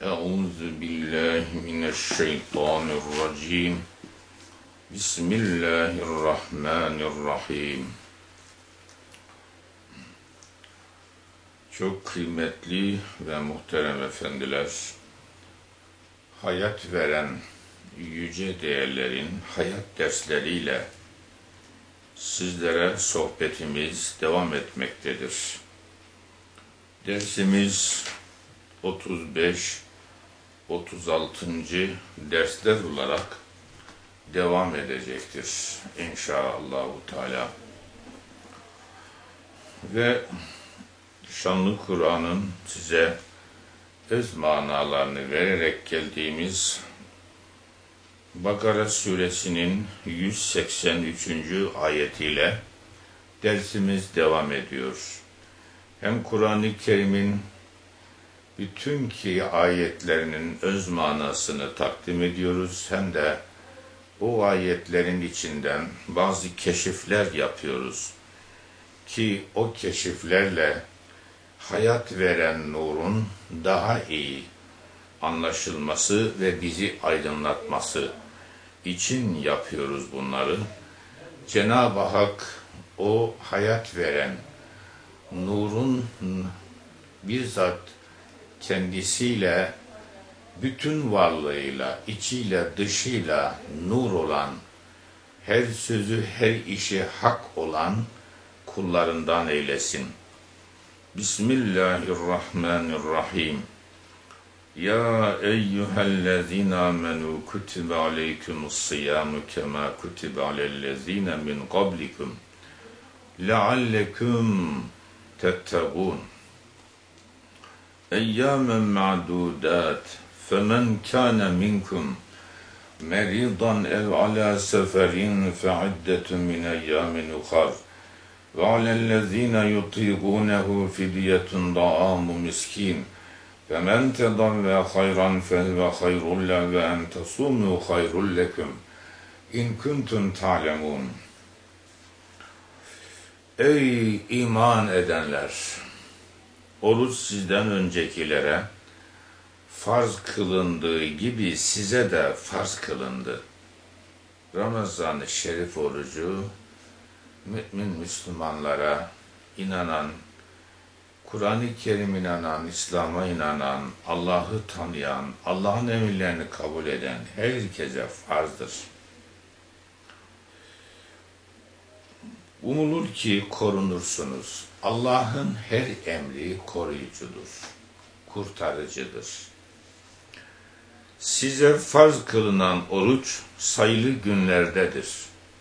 Euzu billahi mineşşeytanirracim. Bismillahirrahmanirrahim. Çok kıymetli ve muhterem efendiler, hayat veren yüce değerlerin hayat dersleriyle sizlere sohbetimiz devam etmektedir. Dersimiz 35, 36. dersler olarak devam edecektir inşallahü teala. Ve şanlı Kur'an'ın size öz manalarını vererek geldiğimiz Bakara suresinin 183. ayetiyle dersimiz devam ediyor. Hem Kur'an-ı Kerim'in bütün ayetlerinin öz manasını takdim ediyoruz, hem de o ayetlerin içinden bazı keşifler yapıyoruz ki o keşiflerle hayat veren nurun daha iyi anlaşılması ve bizi aydınlatması için yapıyoruz bunları. Cenab-ı Hak o hayat veren nurun bizzat kendisiyle, bütün varlığıyla, içiyle, dışıyla nur olan, her sözü, her işi hak olan kullarından eylesin. Bismillahirrahmanirrahim. Ya eyyühellezine amenu kutibe aleykumussiyamu kema kutibe alellezine min qablikum leallekum tettegûn. Eyyâmen ma'dûdât femen kâne minkum meridan ev alâ seferin fe'iddetun min eyyâmin ukhar ve alellezîne yutîgûnehu fidyetun da'âmu miskin فَمَنْ تَضَوَّى خَيْرًا فَهُوَ خَيْرٌ لَهُ وَاَنْ تَصُومُوا خَيْرٌ لَكُمْ اِنْ كُنْتُمْ تَعْلَمُونَ. Ey iman edenler! Oruç sizden öncekilere farz kılındığı gibi size de farz kılındı. Ramazan-ı Şerif orucu, mümin Müslümanlara, inanan, Kur'an-ı Kerim inanan, İslam'a inanan, Allah'ı tanıyan, Allah'ın emirlerini kabul eden herkese farzdır. Umulur ki korunursunuz. Allah'ın her emri koruyucudur, kurtarıcıdır. Size farz kılınan oruç sayılı günlerdedir.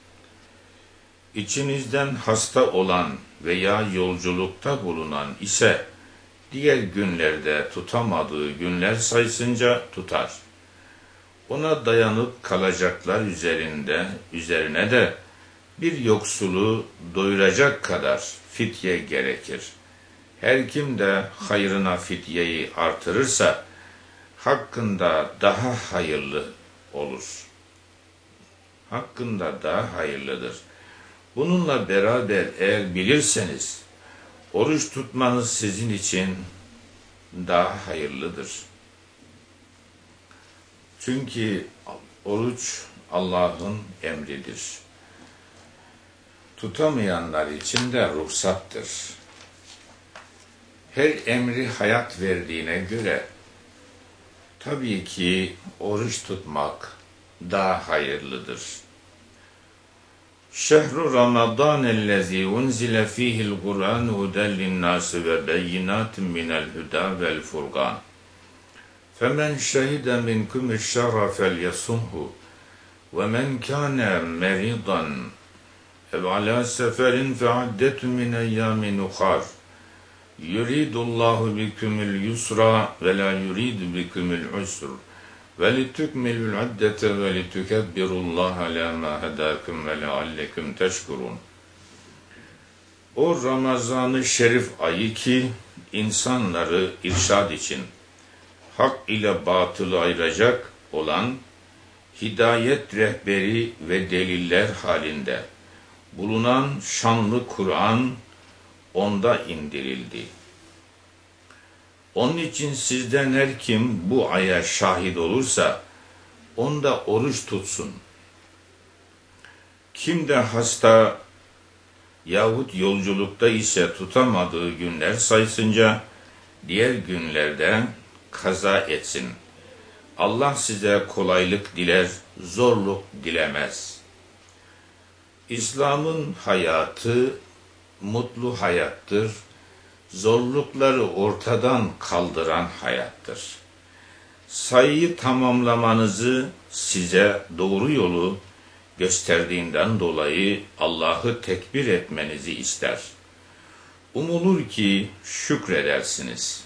İçinizden hasta olan veya yolculukta bulunan ise diğer günlerde tutamadığı günler sayısınca tutar. Ona dayanıp kalacaklar üzerine de bir yoksulu doyuracak kadar fidye gerekir. Her kim de hayrına fidyeyi artırırsa hakkında daha hayırlı olur. Hakkında daha hayırlıdır. Bununla beraber eğer bilirseniz oruç tutmanız sizin için daha hayırlıdır. Çünkü oruç Allah'ın emridir. Tutamayanlar için de ruhsattır. Her emri hayat verdiğine göre tabii ki oruç tutmak daha hayırlıdır. Şehru Ramazanellezî unzile fîhil Kur'ân huden linnâsi ve beyinâtin minel hudâ vel furgân. Femen şehide minkumuş-şehra felyasumhu ve men kâne meridan ev alâ seferin fe'iddetun min eyyâmin ukhar. Yuridullahu bikumul yusra ve la yuridu bikumul usra. وَلِتُكْمِلُوا الْعِدَّةَ وَلِتُكَبِّرُوا اللّٰهَ عَلَى مَا هَدَاكُمْ وَلَعَلَّكُمْ تَشْكُرُونَ. O Ramazan-ı Şerif ayı ki insanları irşad için hak ile batılı ayıracak olan hidayet rehberi ve deliller halinde bulunan şanlı Kur'an onda indirildi. Onun için sizden her kim bu aya şahit olursa onda oruç tutsun. Kim de hasta yahut yolculukta ise tutamadığı günler sayısınca diğer günlerde kaza etsin. Allah size kolaylık diler, zorluk dilemez. İslam'ın hayatı mutlu hayattır. Zorlukları ortadan kaldıran hayattır. Sayıyı tamamlamanızı size doğru yolu gösterdiğinden dolayı Allah'ı tekbir etmenizi ister. Umulur ki şükredersiniz.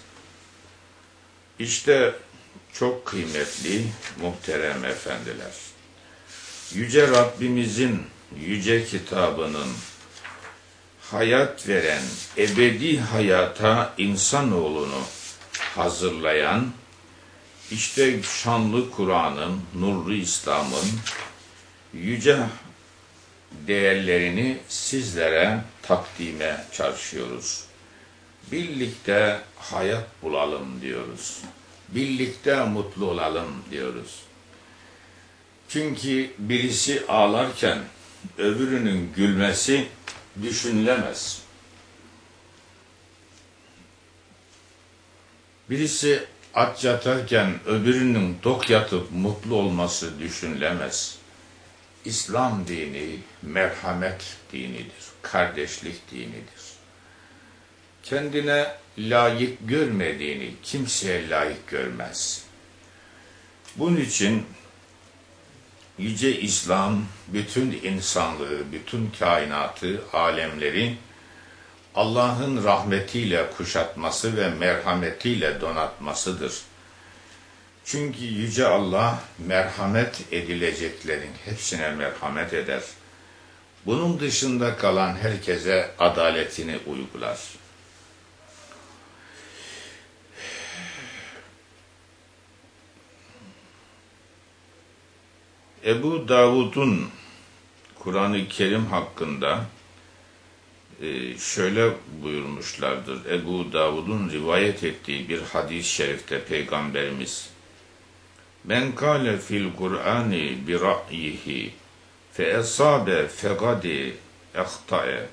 İşte çok kıymetli muhterem efendiler, Yüce Rabbimizin yüce kitabının hayat veren, ebedi hayata insanoğlunu hazırlayan, işte şanlı Kur'an'ın, nurlu İslam'ın yüce değerlerini sizlere takdime çalışıyoruz. Birlikte hayat bulalım diyoruz. Birlikte mutlu olalım diyoruz. Çünkü birisi ağlarken öbürünün gülmesi düşünülemez. Birisi aç yatarken öbürünün tok yatıp mutlu olması düşünülemez. İslam dini merhamet dinidir, kardeşlik dinidir. Kendine layık görmediğini kimseye layık görmez. Bunun için Yüce İslam bütün insanlığı, bütün kainatı, alemleri Allah'ın rahmetiyle kuşatması ve merhametiyle donatmasıdır. Çünkü Yüce Allah merhamet edileceklerin hepsine merhamet eder. Bunun dışında kalan herkese adaletini uygular. Ebu Davud'un Kur'an-ı Kerim hakkında şöyle buyurmuşlardır. Ebu Davud'un rivayet ettiği bir hadis-i şerifte Peygamberimiz "Men kâle fil Kur'ani bi ra'yihi fe esabe fegadi ehta'e."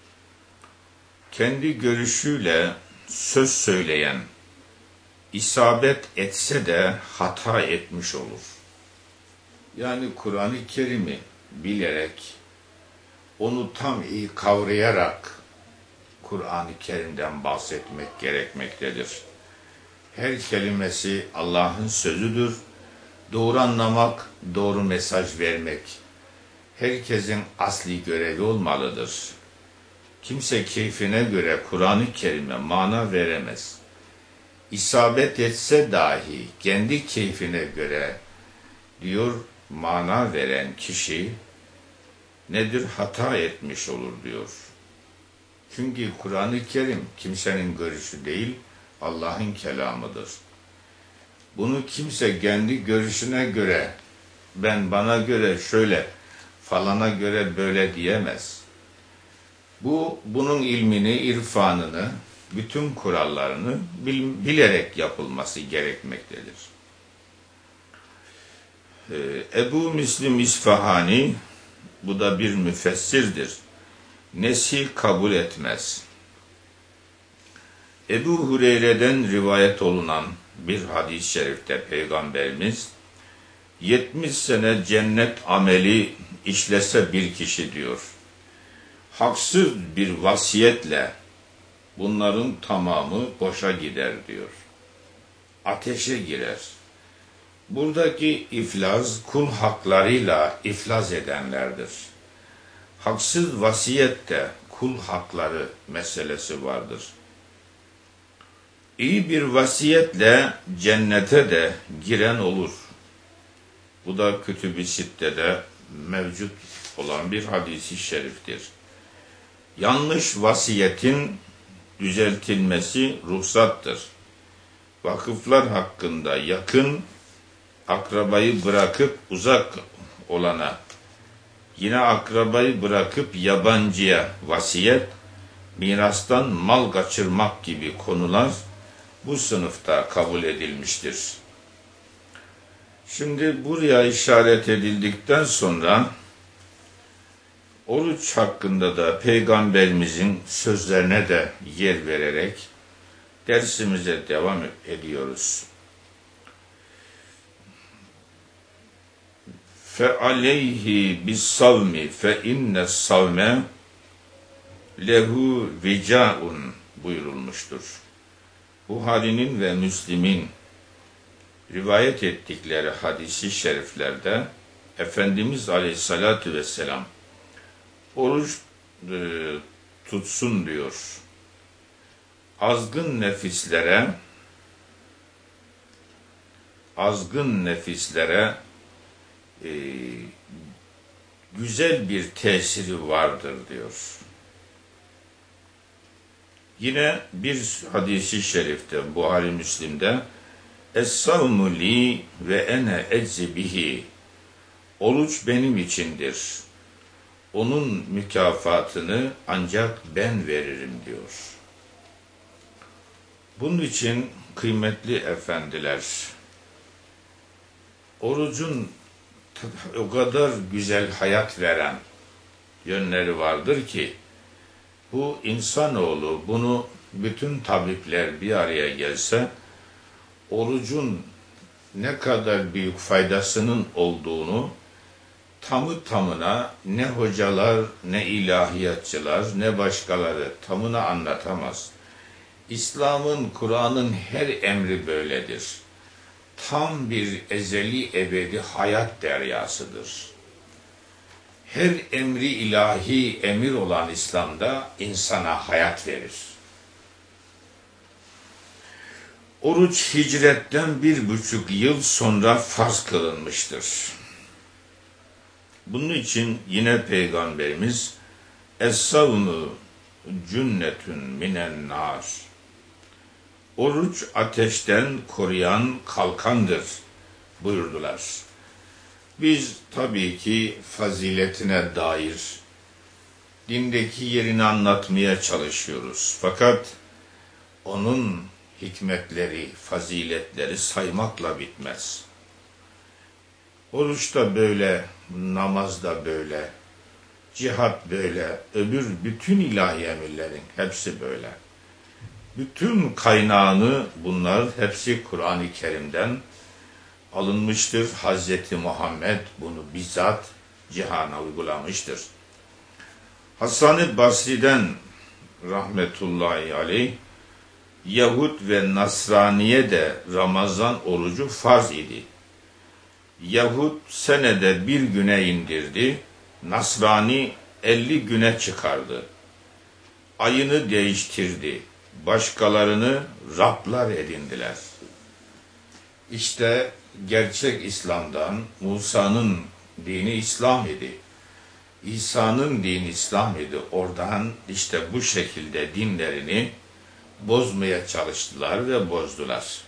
Kendi görüşüyle söz söyleyen isabet etse de hata etmiş olur. Yani Kur'an-ı Kerim'i bilerek, onu tam iyi kavrayarak Kur'an-ı Kerim'den bahsetmek gerekmektedir. Her kelimesi Allah'ın sözüdür. Doğru anlamak, doğru mesaj vermek herkesin asli görevi olmalıdır. Kimse keyfine göre Kur'an-ı Kerim'e mana veremez. İsabet etse dahi kendi keyfine göre diyor, mana veren kişi nedir? Hata etmiş olur diyor. Çünkü Kur'an-ı Kerim kimsenin görüşü değil, Allah'ın kelamıdır. Bunu kimse kendi görüşüne göre, bana göre şöyle, falana göre böyle diyemez. Bunun ilmini, irfanını, bütün kurallarını bilerek yapılması gerekmektedir. Ebu Müslim İsfahani, bu da bir müfessirdir, nesih kabul etmez. Ebu Hureyre'den rivayet olunan bir hadis-i şerifte Peygamberimiz 70 sene cennet ameli işlese bir kişi diyor, haksız bir vasiyetle bunların tamamı boşa gider diyor. Ateşe girer. Buradaki iflas, kul haklarıyla iflas edenlerdir. Haksız vasiyette kul hakları meselesi vardır. İyi bir vasiyetle cennete de giren olur. Bu da Kütüb-i Sitte'de mevcut olan bir hadis-i şeriftir. Yanlış vasiyetin düzeltilmesi ruhsattır. Vakıflar hakkında yakın akrabayı bırakıp uzak olana, yine akrabayı bırakıp yabancıya vasiyet, mirastan mal kaçırmak gibi konular bu sınıfta kabul edilmiştir. Şimdi buraya işaret edildikten sonra oruç hakkında da Peygamberimizin sözlerine de yer vererek dersimize devam ediyoruz. فَعَلَيْهِ بِالصَّوْمِ فَاِنَّ الصَّوْمَ lehu vicaun buyurulmuştur. Buhari'nin ve Müslim'in rivayet ettikleri hadisi şeriflerde Efendimiz Aleyhisselatü Vesselam oruç tutsun diyor. Azgın nefislere güzel bir tesiri vardır diyor. Yine bir hadisi şerifte Buhari Müslim'de Es-savmu li ve ene eczi bihi. Oruç benim içindir. Onun mükafatını ancak ben veririm diyor. Bunun için kıymetli efendiler, orucun o kadar güzel hayat veren yönleri vardır ki, bu insanoğlu, bunu bütün tabipler bir araya gelse, orucun ne kadar büyük faydasının olduğunu tamı tamına ne hocalar, ne ilahiyatçılar, ne başkaları tamına anlatamaz. İslam'ın, Kur'an'ın her emri böyledir. Tam bir ezeli ebedi hayat deryasıdır. Her emri ilahi emir olan İslam'da insana hayat verir. Oruç hicretten 1,5 yıl sonra farz kılınmıştır. Bunun için yine Peygamberimiz Es-savmu cünnetün minen nar. Oruç ateşten koruyan kalkandır buyurdular. Biz tabii ki faziletine dair dindeki yerini anlatmaya çalışıyoruz. Fakat onun hikmetleri, faziletleri saymakla bitmez. Oruç da böyle, namaz da böyle, cihat böyle, öbür bütün ilahi emirlerin hepsi böyle. Bütün kaynağını bunlar hepsi Kur'an-ı Kerim'den alınmıştır. Hazreti Muhammed bunu bizzat cihana uygulamıştır. Hasan-ı Basri'den rahmetullahi aleyh, Yahud ve Nasraniye de Ramazan orucu farz idi. Yahud senede bir güne indirdi, Nasrani 50 güne çıkardı. Ayını değiştirdi, başkalarını Rablar edindiler. İşte gerçek İslam'dan Musa'nın dini İslam idi. İsa'nın dini İslam idi. Oradan işte bu şekilde dinlerini bozmaya çalıştılar ve bozdular.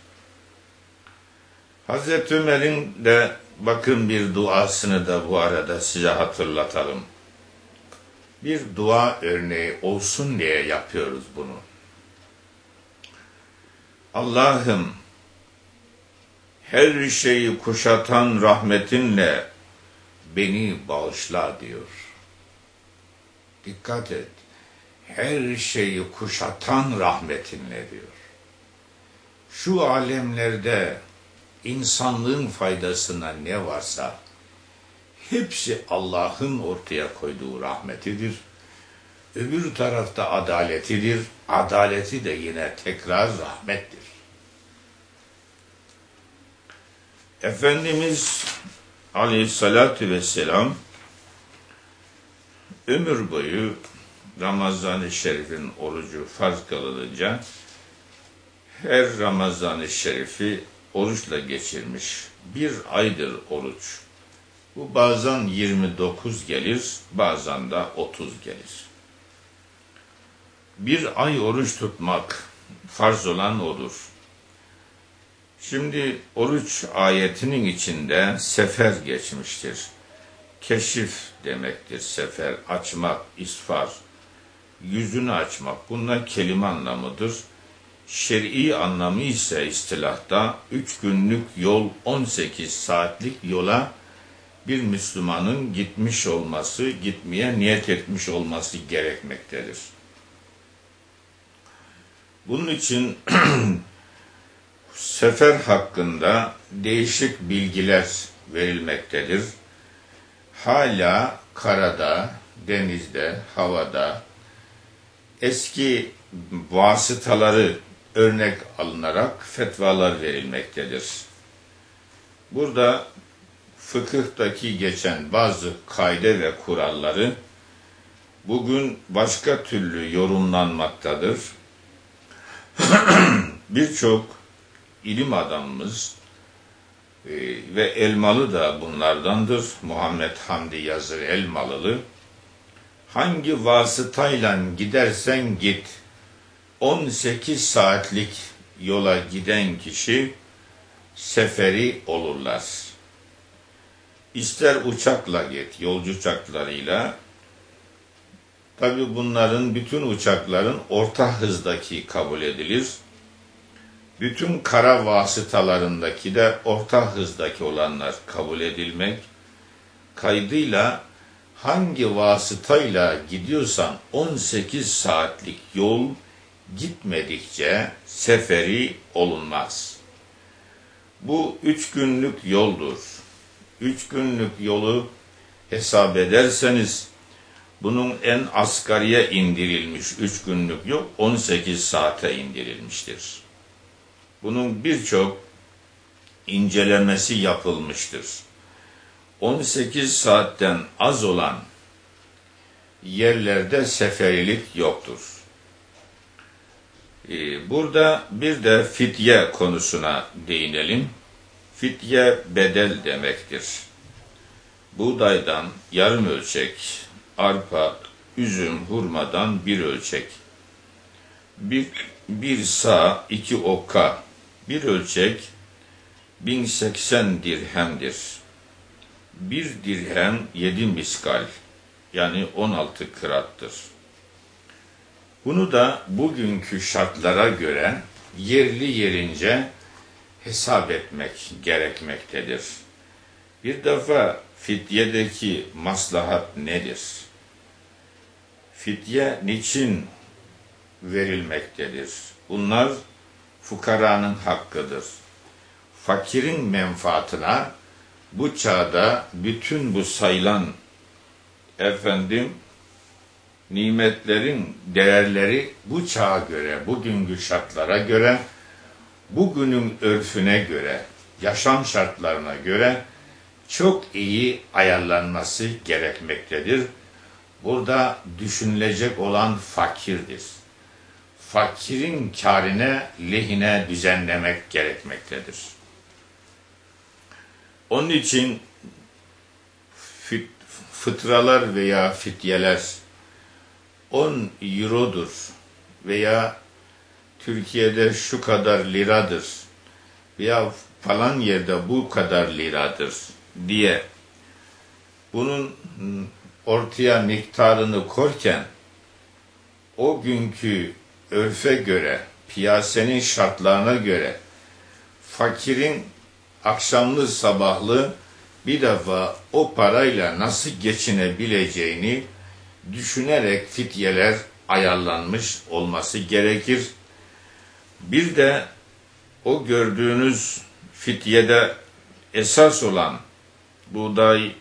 Hazreti Ömer'in de bakın bir duasını da bu arada size hatırlatalım. Bir dua örneği olsun diye yapıyoruz bunu. Allah'ım, her şeyi kuşatan rahmetinle beni bağışla diyor. Dikkat et. Her şeyi kuşatan rahmetinle diyor. Şu alemlerde insanlığın faydasına ne varsa hepsi Allah'ın ortaya koyduğu rahmetidir. Öbür tarafta adaletidir. Adaleti de yine tekrar rahmettir. Efendimiz Aleyhisselatü Vesselam ömür boyu Ramazan-ı Şerif'in orucu farz kılınınca her Ramazan-ı Şerif'i oruçla geçirmiş. Bir aydır oruç. Bu bazen 29 gelir, bazen de 30 gelir. Bir ay oruç tutmak farz olan odur. Şimdi oruç ayetinin içinde sefer geçmiştir. Keşif demektir sefer, açmak, isfar, yüzünü açmak. Bunlar kelime anlamıdır. Şer'i anlamı ise istilahta 3 günlük yol 18 saatlik yola bir Müslümanın gitmiş olması, gitmeye niyet etmiş olması gerekmektedir. Bunun için sefer hakkında değişik bilgiler verilmektedir. Hala karada, denizde, havada eski vasıtaları örnek alınarak fetvalar verilmektedir. Burada fıkıhtaki geçen bazı kaide ve kuralları bugün başka türlü yorumlanmaktadır. Birçok ilim adamımız ve Elmalı da bunlardandır. Muhammed Hamdi Yazır Elmalılı. Hangi vasıtayla gidersen git, 18 saatlik yola giden kişi seferi olurlar. İster uçakla git, yolcu uçaklarıyla. Tabi bunların, bütün uçakların orta hızdaki kabul edilir. Bütün kara vasıtalarındaki de orta hızdaki olanlar kabul edilmek kaydıyla hangi vasıtayla gidiyorsan 18 saatlik yol gitmedikçe seferi olunmaz. Bu 3 günlük yoldur. 3 günlük yolu hesap ederseniz bunun en asgariye indirilmiş 3 günlük yol 18 saate indirilmiştir. Bunun birçok incelemesi yapılmıştır. 18 saatten az olan yerlerde seferilik yoktur. Burada bir de fidye konusuna değinelim. Fidye bedel demektir. Buğdaydan yarım ölçek, arpa, üzüm, hurmadan bir ölçek, bir sağ, 2 okka, bir ölçek 1080 dirhemdir. Bir dirhem 7 miskal, yani 16 kırattır. Bunu da bugünkü şartlara göre yerli yerince hesap etmek gerekmektedir. Bir defa fidyedeki maslahat nedir? Fidye niçin verilmektedir? Bunlar fukaranın hakkıdır. Fakirin menfaatına bu çağda bütün bu sayılan nimetlerin değerleri bu çağa göre, bugünkü şartlara göre, bugünün örfüne göre, yaşam şartlarına göre çok iyi ayarlanması gerekmektedir. Burada düşünülecek olan fakirdir. Fakirin kârine, lehine düzenlemek gerekmektedir. Onun için fıtralar veya fidyeler 10 eurodur veya Türkiye'de şu kadar liradır veya falan yerde bu kadar liradır diye bunun ortaya miktarını korken o günkü örfe göre, piyasenin şartlarına göre fakirin akşamlı sabahlı bir defa o parayla nasıl geçinebileceğini düşünerek fidyeler ayarlanmış olması gerekir. Bir de o gördüğünüz fidyede esas olan buğday,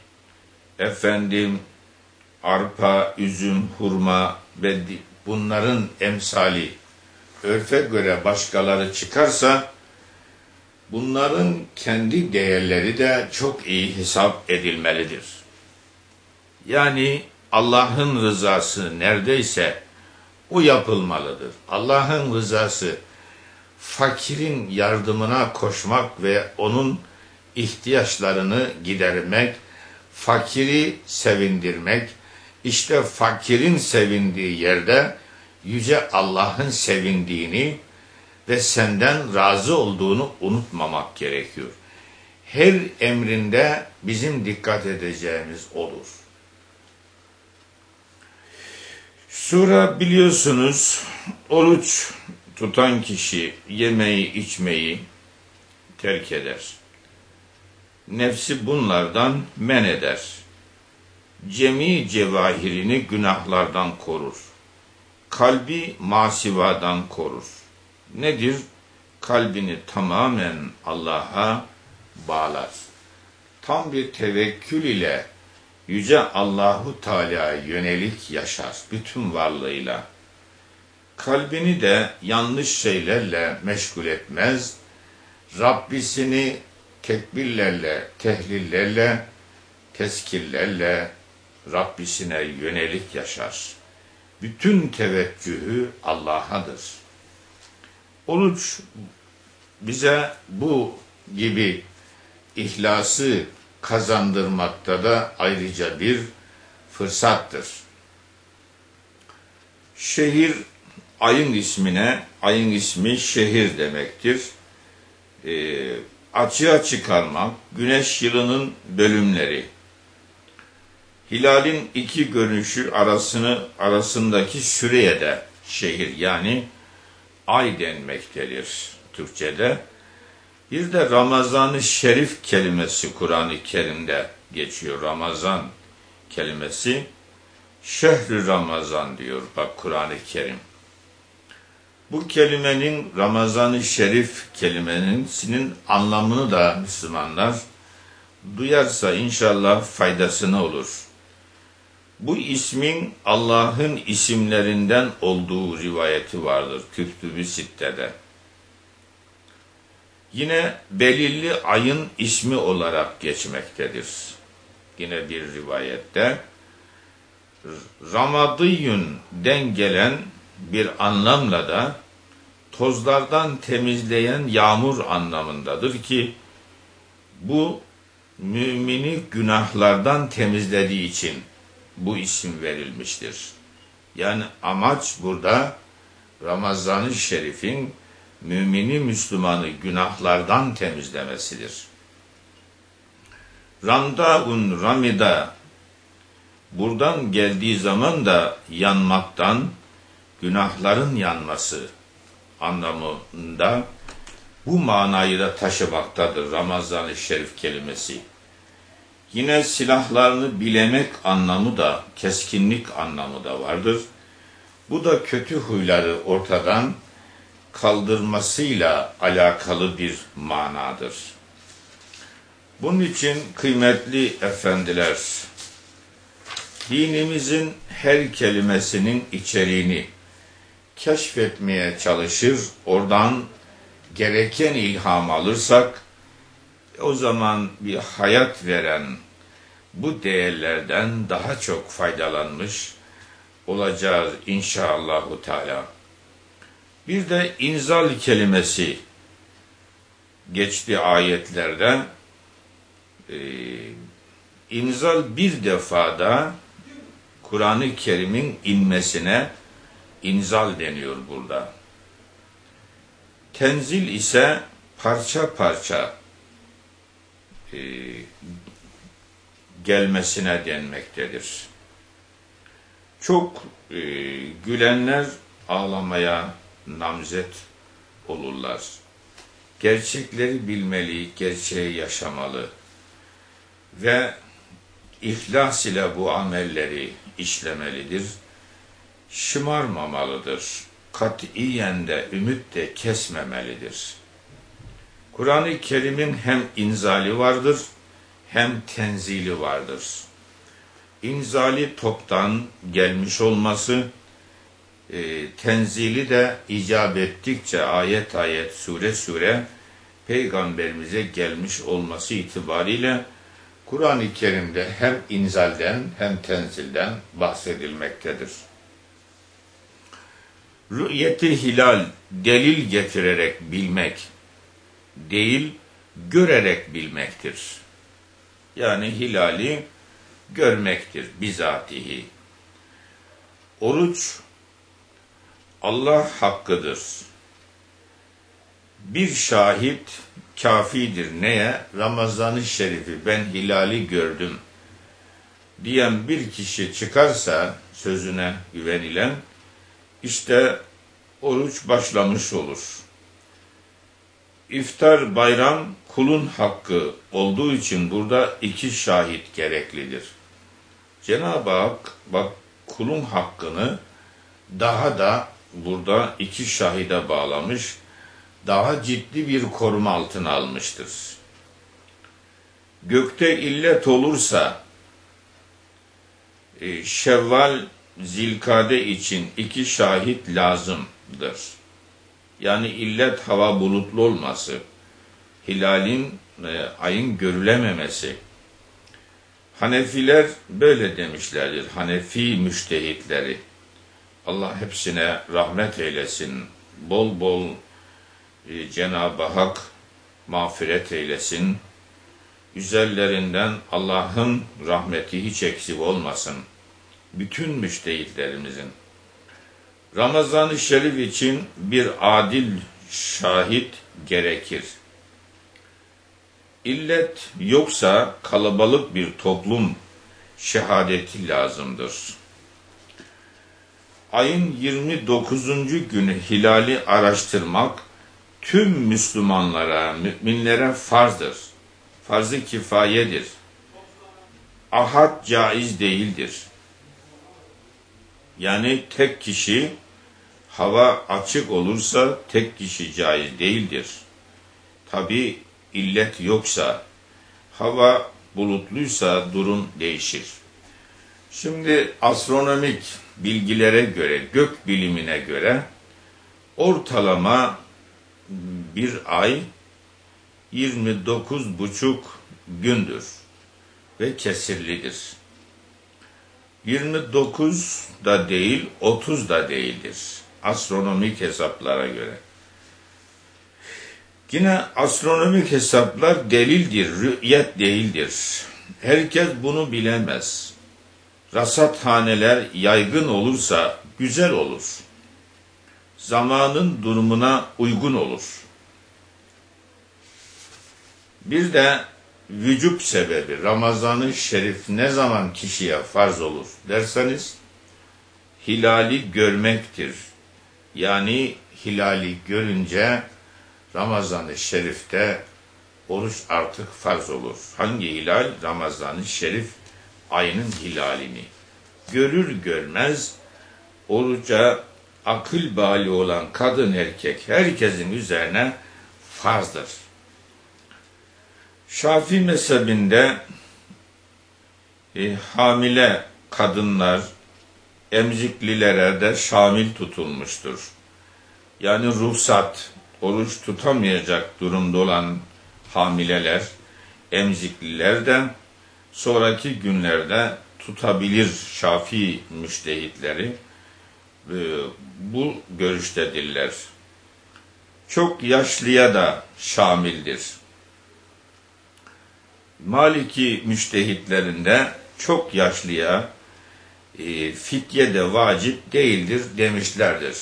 arpa, üzüm, hurma ve bunların emsali örfe göre başkaları çıkarsa bunların kendi değerleri de çok iyi hesap edilmelidir. Yani Allah'ın rızası neredeyse o yapılmalıdır. Allah'ın rızası fakirin yardımına koşmak ve onun ihtiyaçlarını gidermek, fakiri sevindirmek. İşte fakirin sevindiği yerde Yüce Allah'ın sevindiğini ve senden razı olduğunu unutmamak gerekiyor. Her emrinde bizim dikkat edeceğimiz olur. Sonra biliyorsunuz oruç tutan kişi yemeği içmeyi terk eder. Nefsi bunlardan men eder. Cemi cevahirini günahlardan korur. Kalbi masivadan korur. Nedir? Kalbini tamamen Allah'a bağlar. Tam bir tevekkül ile Yüce Allahu Teala'ya yönelik yaşar bütün varlığıyla. Kalbini de yanlış şeylerle meşgul etmez. Rabbisini tekbirlerle, tehlillerle, tezkirlerle Rabbisine yönelik yaşar. Bütün teveccühü Allah'adır. Oruç bize bu gibi ihlası kazandırmakta da ayrıca bir fırsattır. Şehir ayın ismi şehir demektir. Açığa çıkarmak, güneş yılının bölümleri. Hilalin iki görünüşü arasındaki süreye de şehir yani ay denmektedir Türkçe'de. Bir de Ramazan-ı Şerif kelimesi Kur'an-ı Kerim'de geçiyor. Ramazan kelimesi Şehr-i Ramazan diyor bak Kur'an-ı Kerim. Bu kelimenin Ramazan-ı Şerif kelimesinin anlamını da Müslümanlar duyarsa inşallah faydasına olur. Bu ismin Allah'ın isimlerinden olduğu rivayeti vardır Kütüb-i Sitte'de. Yine belirli ayın ismi olarak geçmektedir. Yine bir rivayette Ramadiyun'den gelen bir anlamla da tozlardan temizleyen yağmur anlamındadır ki bu mümini günahlardan temizlediği için bu isim verilmiştir. Yani amaç burada Ramazan-ı Şerif'in mümini Müslümanı günahlardan temizlemesidir. Ramdaun ramida buradan geldiği zaman da yanmaktan, günahların yanması anlamında bu manayı da taşımaktadır Ramazan-ı Şerif kelimesi. Yine silahlarını bilemek anlamı da, keskinlik anlamı da vardır. Bu da kötü huyları ortadan kaldırmasıyla alakalı bir manadır. Bunun için kıymetli efendiler, dinimizin her kelimesinin içeriğini keşfetmeye çalışır, oradan gereken ilham alırsak, o zaman bir hayat veren bu değerlerden daha çok faydalanmış olacağız inşallahü teala. Bir de inzal kelimesi geçti ayetlerde. İnzal bir defada Kur'an-ı Kerim'in inmesine inzal deniyor burada. Tenzil ise parça parça gelmesine denmektedir. Çok gülenler ağlamaya namzet olurlar. Gerçekleri bilmeli, gerçeği yaşamalı ve ihlas ile bu amelleri işlemelidir. Şımarmamalıdır. Katiyen de ümit de kesmemelidir. Kur'an-ı Kerim'in hem inzali vardır hem tenzili vardır. İnzali toptan gelmiş olması, tenzili de icap ettikçe ayet ayet, sure sure Peygamberimize gelmiş olması itibariyle Kur'an-ı Kerim'de hem inzalden hem tenzilden bahsedilmektedir. Rü'yeti hilal delil getirerek bilmek değil, görerek bilmektir. Yani hilali görmektir bizatihi. Oruç Allah hakkıdır. Bir şahit kafidir. Neye? Ramazan-ı Şerif'i ben hilali gördüm diyen bir kişi çıkarsa sözüne güvenilen, işte oruç başlamış olur. İftar, bayram kulun hakkı olduğu için burada iki şahit gereklidir. Cenab-ı Hak bak kulun hakkını daha da burada iki şahide bağlamış, daha ciddi bir koruma altına almıştır. Gökte illet olursa Şevval, Zilkade için iki şahit lazımdır. Yani illet hava bulutlu olması, hilalin, ayın görülememesi. Hanefiler böyle demişlerdir. Hanefi müştehitleri. Allah hepsine rahmet eylesin. Bol bol Cenab-ı Hak mağfiret eylesin. Üzerlerinden Allah'ın rahmeti hiç eksik olmasın. Bütün müştehitlerimizin. Ramazan-ı Şerif için bir adil şahit gerekir. İllet yoksa kalabalık bir toplum şehadeti lazımdır. Ayın 29. günü hilali araştırmak tüm Müslümanlara, müminlere farzdır. Farz-ı kifayedir. Ahad caiz değildir. Yani tek kişi, hava açık olursa tek kişi caiz değildir. Tabi illet yoksa, hava bulutluysa durum değişir. Şimdi astronomik bilgilere göre, gök bilimine göre ortalama bir ay 29,5 gündür ve kesirlidir. 29 da değil, 30 da değildir. Astronomik hesaplara göre. Yine astronomik hesaplar delildir, rü'yet değildir. Herkes bunu bilemez. Rasathaneler yaygın olursa güzel olur. Zamanın durumuna uygun olur. Bir de vücub sebebi, Ramazan-ı Şerif ne zaman kişiye farz olur derseniz, hilali görmektir. Yani hilali görünce Ramazan-ı Şerif'te oruç artık farz olur. Hangi hilal? Ramazan-ı Şerif ayının hilalini. Görür görmez oruca akıl bali olan kadın erkek herkesin üzerine farzdır. Şafii mezhebinde hamile kadınlar, emziklilere de şamil tutulmuştur. Yani ruhsat, oruç tutamayacak durumda olan hamileler, emzikliler de sonraki günlerde tutabilir Şafii müştehitleri. Bu görüştedirler. Çok yaşlıya da şamildir. Maliki müştehitlerinde çok yaşlıya fidye de vacip değildir demişlerdir.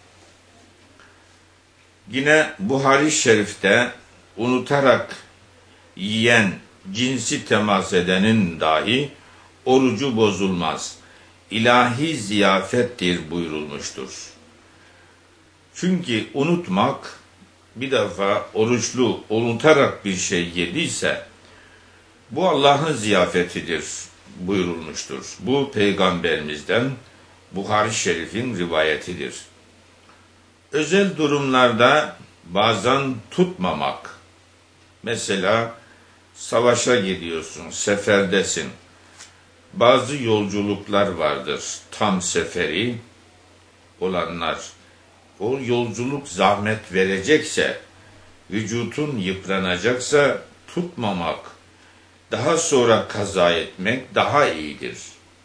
Yine Buhari Şerif'te unutarak yiyen, cinsi temas edenin dahi orucu bozulmaz. İlahi ziyafettir buyurulmuştur. Çünkü unutmak, bir defa oruçlu unutarak bir şey yediyse bu Allah'ın ziyafetidir buyurulmuştur. Bu Peygamberimizden Buhari Şerif'in rivayetidir. Özel durumlarda bazen tutmamak, mesela savaşa gidiyorsun, seferdesin, bazı yolculuklar vardır, tam seferi olanlar. O yolculuk zahmet verecekse, vücutun yıpranacaksa tutmamak, daha sonra kaza etmek daha iyidir.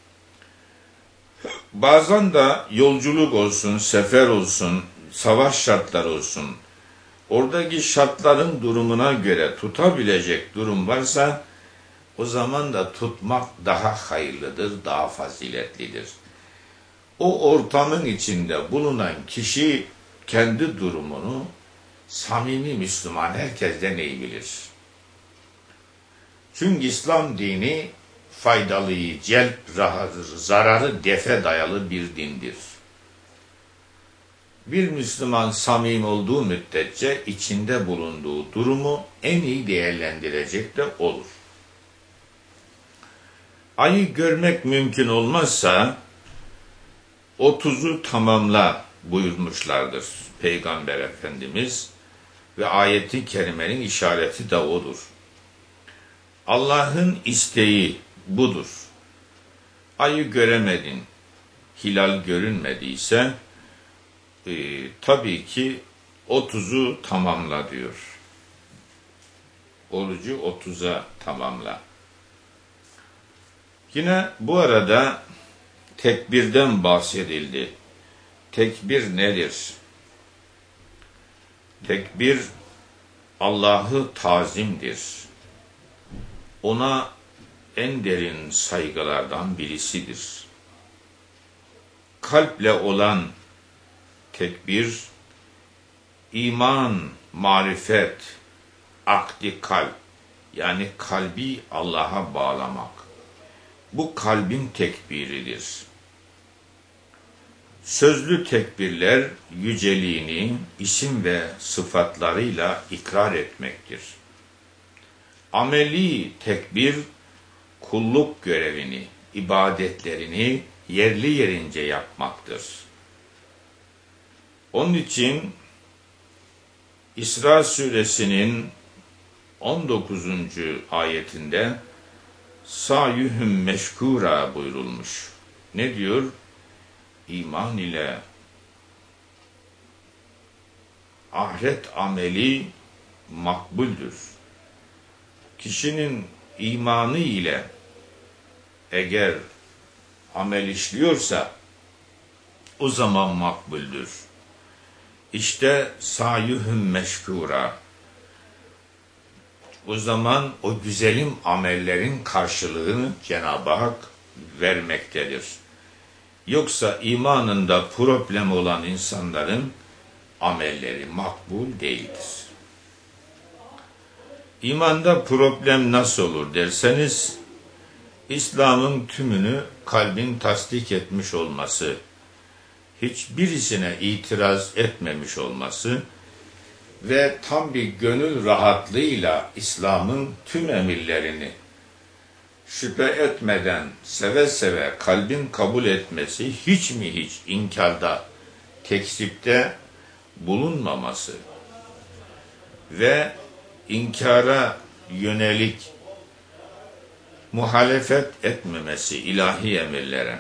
Bazen de yolculuk olsun, sefer olsun, savaş şartları olsun, oradaki şartların durumuna göre tutabilecek durum varsa, o zaman da tutmak daha hayırlıdır, daha faziletlidir. O ortamın içinde bulunan kişi kendi durumunu, samimi Müslüman herkesten iyi bilir. Çünkü İslam dini faydalıyı celp, zararı defe dayalı bir dindir. Bir Müslüman samimi olduğu müddetçe içinde bulunduğu durumu en iyi değerlendirecek de olur. Ayı görmek mümkün olmazsa 30'u tamamla buyurmuşlardır Peygamber Efendimiz ve ayet-i kerimenin işareti de odur. Allah'ın isteği budur. Ayı göremedin, hilal görünmediyse tabii ki 30'u tamamla diyor. Orucu 30'a tamamla. Yine bu arada tekbirden bahsedildi. Tekbir nedir? Tekbir Allah'ı tazimdir. Ona en derin saygılardan birisidir. Kalple olan tekbir, iman, marifet, akdi kalp, yani kalbi Allah'a bağlamak. Bu kalbin tekbiridir. Sözlü tekbirler yüceliğini isim ve sıfatlarıyla ikrar etmektir. Ameli tekbir, kulluk görevini, ibadetlerini yerli yerince yapmaktır. Onun için İsra suresinin 19. ayetinde "Sa'yuhum meşkura" buyurulmuş. Ne diyor? İman ile ahiret ameli makbuldür. Kişinin imanı ile eğer amel işliyorsa o zaman makbuldür. İşte sayuhum meşkura. O zaman o güzelim amellerin karşılığını Cenab-ı Hak vermektedir. Yoksa imanında problem olan insanların amelleri makbul değildir. İmanda problem nasıl olur derseniz, İslam'ın tümünü kalbin tasdik etmiş olması, hiçbirisine itiraz etmemiş olması ve tam bir gönül rahatlığıyla İslam'ın tüm emirlerini şüphe etmeden seve seve kalbin kabul etmesi, hiç mi hiç inkarda, tekzipte bulunmaması ve inkara yönelik muhalefet etmemesi ilahi emirlere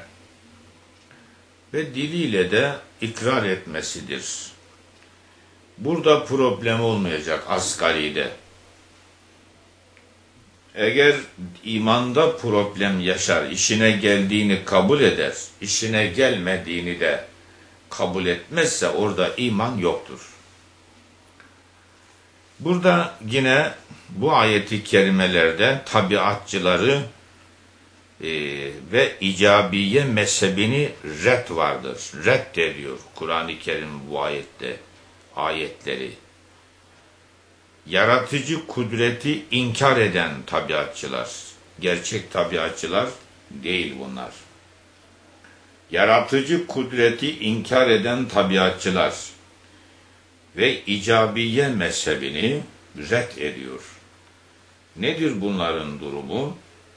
ve diliyle de ikrar etmesidir. Burada problem olmayacak asgaride. Eğer imanda problem yaşar, işine geldiğini kabul eder, işine gelmediğini de kabul etmezse orada iman yoktur. Burada yine bu ayeti kerimelerde tabiatçıları ve icabiye mezhebini red vardır. Reddediyor Kur'an-ı Kerim bu ayetleri. Yaratıcı kudreti inkar eden tabiatçılar, gerçek tabiatçılar değil bunlar. Yaratıcı kudreti inkar eden tabiatçılar ve icabiye mezhebini red ediyor. Nedir bunların durumu?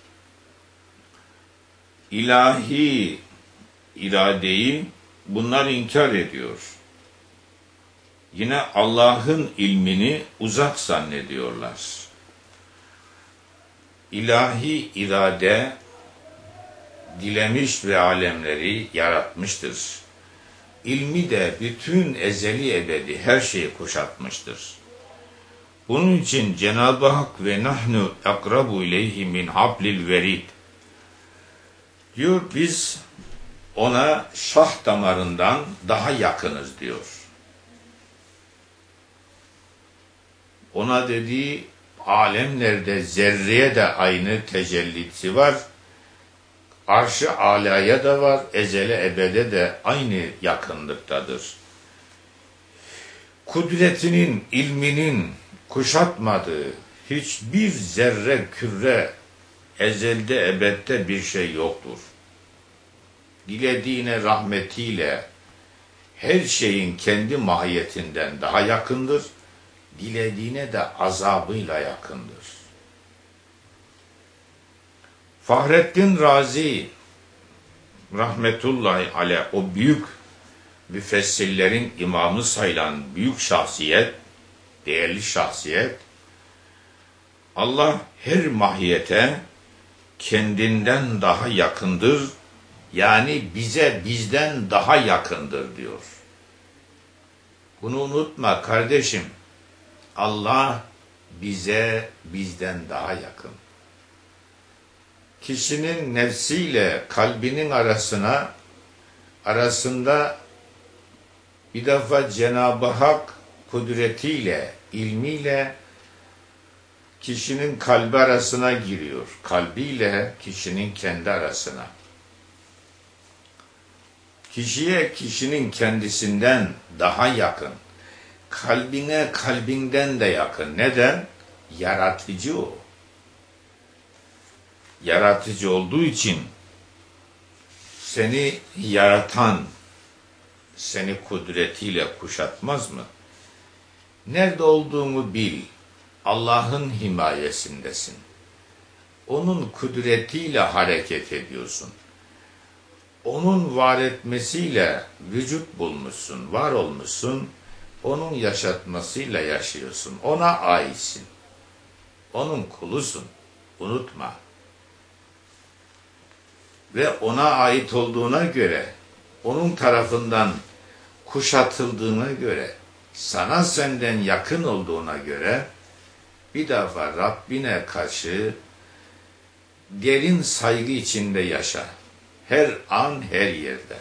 İlahi iradeyi bunlar inkar ediyor. Yine Allah'ın ilmini uzak zannediyorlar. İlahi irade dilemiş ve alemleri yaratmıştır. İlmi de bütün ezeli ebedi her şeyi kuşatmıştır. Bunun için Cenab-ı Hak ve nahnu akrabu ileyhi min hablil verid diyor, biz ona şah damarından daha yakınız diyor. Ona dediği alemlerde zerreye de aynı tecellisi var. Arş-ı alaya da var, ezele ebede de aynı yakınlıktadır. Kudretinin, ilminin kuşatmadığı hiçbir zerre küre ezelde ebedde bir şey yoktur. Dilediğine rahmetiyle her şeyin kendi mahiyetinden daha yakındır. Dilediğine de azabıyla yakındır. Fahrettin Razi rahmetullahi aleyh, o büyük müfessirlerin imamı sayılan büyük şahsiyet, değerli şahsiyet, Allah her mahiyete kendinden daha yakındır, yani bize bizden daha yakındır diyor. Bunu unutma kardeşim, Allah bize bizden daha yakın. Kişinin nefsiyle kalbinin arasında bir defa Cenab-ı Hak kudretiyle, ilmiyle kişinin kalbi arasına giriyor. Kalbiyle kişinin kendi arasına. Kişiye kişinin kendisinden daha yakın. Kalbine kalbinden de yakın. Neden? Yaratıcı o. Yaratıcı olduğu için seni yaratan seni kudretiyle kuşatmaz mı? Nerede olduğunu bil. Allah'ın himayesindesin. Onun kudretiyle hareket ediyorsun. Onun var etmesiyle vücut bulmuşsun, var olmuşsun. Onun yaşatmasıyla yaşıyorsun. Ona aitsin. Onun kulusun. Unutma. Ve ona ait olduğuna göre, onun tarafından kuşatıldığına göre, sana senden yakın olduğuna göre, bir defa Rabbine karşı derin saygı içinde yaşa. Her an, her yerde.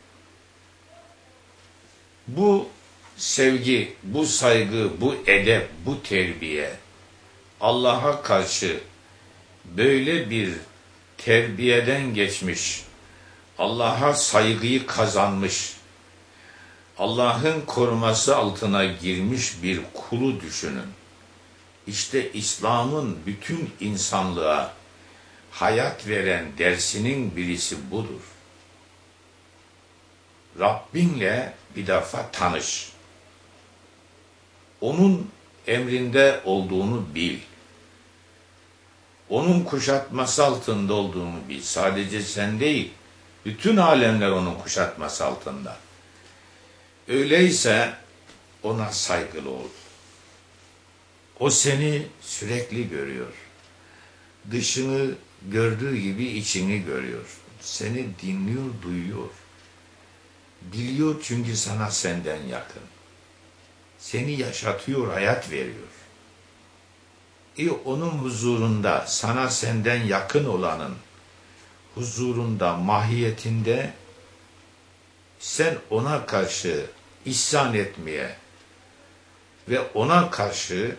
Bu sevgi, bu saygı, bu edep, bu terbiye, Allah'a karşı böyle bir terbiyeden geçmiş, Allah'a saygıyı kazanmış, Allah'ın koruması altına girmiş bir kulu düşünün. İşte İslam'ın bütün insanlığa hayat veren dersinin birisi budur. Rabbinle bir defa tanış. Onun emrinde olduğunu bil. Onun kuşatması altında olduğunu bil. Sadece sen değil, bütün alemler onun kuşatması altında. Öyleyse ona saygılı ol. O seni sürekli görüyor. Dışını gördüğü gibi içini görüyor. Seni dinliyor, duyuyor. Biliyor çünkü sana senden yakın. Seni yaşatıyor, hayat veriyor. Onun huzurunda, sana senden yakın olanın huzurunda, mahiyetinde sen ona karşı isyan etmeye ve ona karşı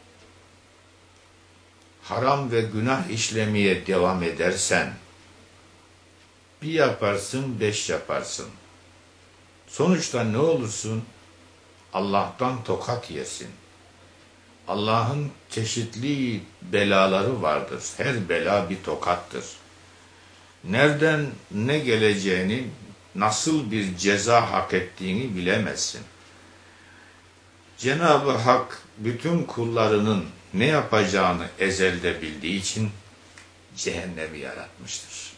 haram ve günah işlemeye devam edersen, bir yaparsın, 5 yaparsın. Sonuçta ne olursun? Allah'tan tokat yersin. Allah'ın çeşitli belaları vardır. Her bela bir tokattır. Nereden ne geleceğini, nasıl bir ceza hak ettiğini bilemezsin. Cenab-ı Hak bütün kullarının ne yapacağını ezelde bildiği için cehennemi yaratmıştır.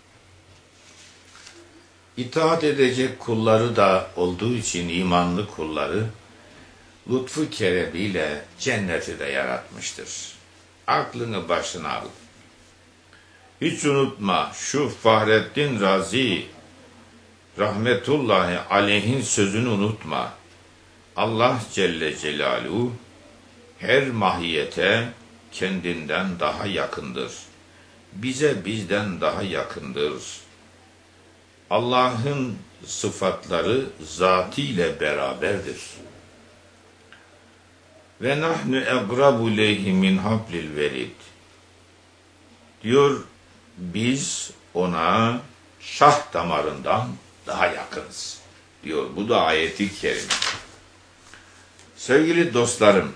İtaat edecek kulları da olduğu için imanlı kulları lütfu keremiyle cenneti de yaratmıştır. Aklını başına al. Hiç unutma, şu Fahrettin Razi rahmetullahi aleyhin sözünü unutma. Allah Celle Celaluhu her mahiyete kendinden daha yakındır. Bize bizden daha yakındır. Allah'ın sıfatları zatıyla beraberdir. Ve nahnu egrabu leyhi min hablil verid. Diyor, biz ona şah damarından daha yakınız. Diyor, bu da ayeti kerime. Sevgili dostlarım,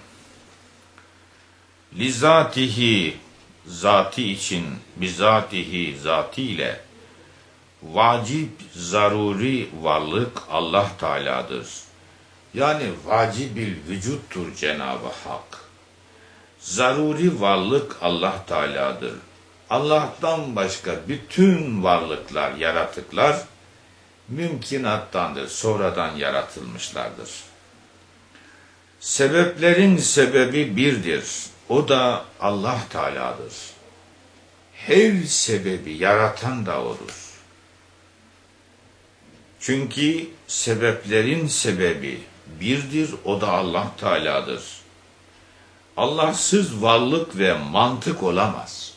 lizatihi, zatı için, bizatihi, zatı ile vacip, zaruri varlık Allah Teala'dır. Yani vacibil vücuttur Cenab-ı Hak. Zaruri varlık Allah Teala'dır. Allah'tan başka bütün varlıklar, yaratıklar mümkinattandır, sonradan yaratılmışlardır. Sebeplerin sebebi birdir. O da Allah Teala'dır. Her sebebi yaratan da O'dur. Çünkü sebeplerin sebebi birdir, o da Allah Teala'dır. Allahsız varlık ve mantık olamaz.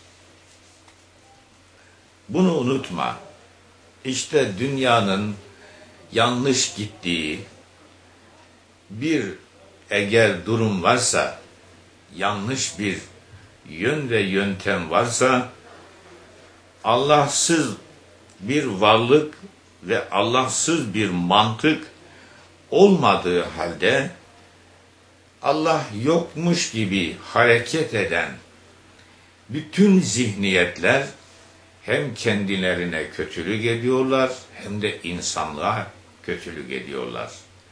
Bunu unutma. İşte dünyanın yanlış gittiği bir eğer durum varsa, yanlış bir yön ve yöntem varsa, Allahsız bir varlık ve Allahsız bir mantık olmadığı halde Allah yokmuş gibi hareket eden bütün zihniyetler hem kendilerine kötülük ediyorlar hem de insanlığa kötülük ediyorlar.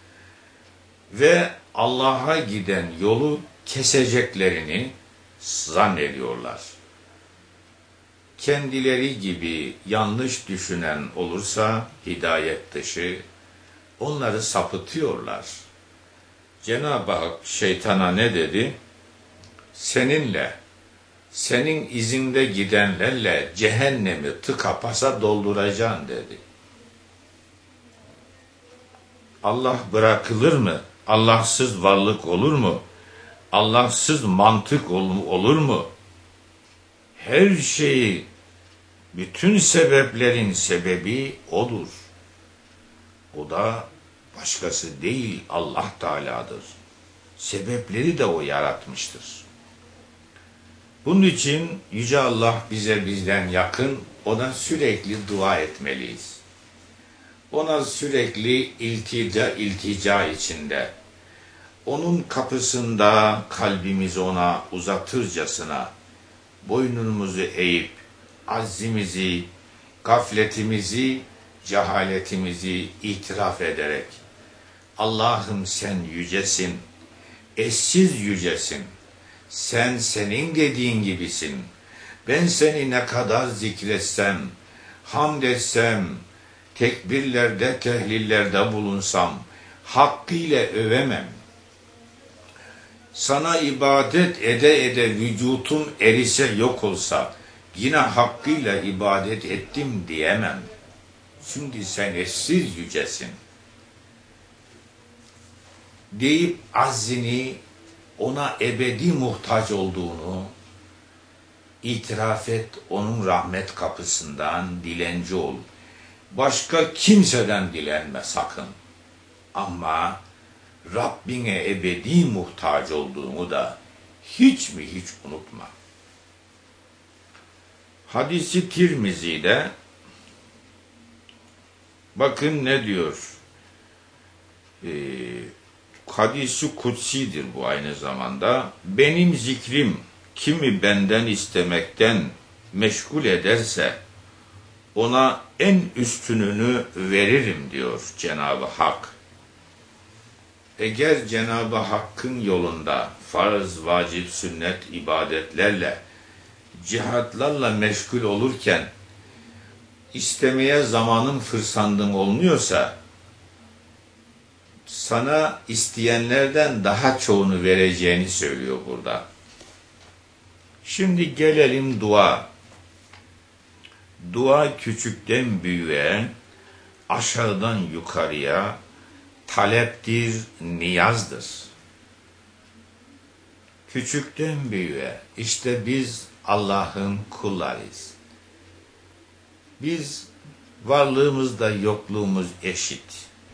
Ve Allah'a giden yolu keseceklerini zannediyorlar. Kendileri gibi yanlış düşünen olursa hidayet dışı onları sapıtıyorlar. Cenab-ı Hak şeytana ne dedi? Seninle, senin izinde gidenlerle cehennemi tıka basa dolduracaksın dedi. Allah bırakılır mı? Allahsız varlık olur mu? Allahsız mantık olur mu? Her şeyi, bütün sebeplerin sebebi O'dur. O da başkası değil, Allah Teala'dır. Sebepleri de O yaratmıştır. Bunun için Yüce Allah bize bizden yakın, O'na sürekli dua etmeliyiz. Ona sürekli iltica içinde, O'nun kapısında kalbimizi O'na uzatırcasına, boynumuzu eğip, aczimizi, gafletimizi, cehaletimizi itiraf ederek, Allah'ım sen yücesin, eşsiz yücesin, sen senin dediğin gibisin, ben seni ne kadar zikretsem, hamd etsem, tekbirlerde, tehlillerde bulunsam, hakkıyla övemem. Sana ibadet ede vücutum erise yok olsa, yine hakkıyla ibadet ettim diyemem. Şimdi sen eşsiz yücesin. Deyip aczini, O'na ebedi muhtaç olduğunu itiraf et, O'nun rahmet kapısından dilenci ol. Başka kimseden dilenme sakın. Ama Rabbine ebedi muhtaç olduğunu da hiç unutma. Hadis-i Tirmizi'de bakın ne diyor? Hadis-i kutsidir bu aynı zamanda. Benim zikrim kimi benden istemekten meşgul ederse ona en üstününü veririm diyor Cenab-ı Hak. Eğer Cenab-ı Hakk'ın yolunda farz, vacip, sünnet, ibadetlerle, cihatlarla meşgul olurken istemeye zamanın fırsatın olmuyorsa sana isteyenlerden daha çoğunu vereceğini söylüyor burada. Şimdi gelelim dua. Dua küçükten büyüğe, aşağıdan yukarıya taleptir, niyazdır. Küçükten büyüğe, işte biz Allah'ın kullarıyız. Biz varlığımızda yokluğumuz eşit.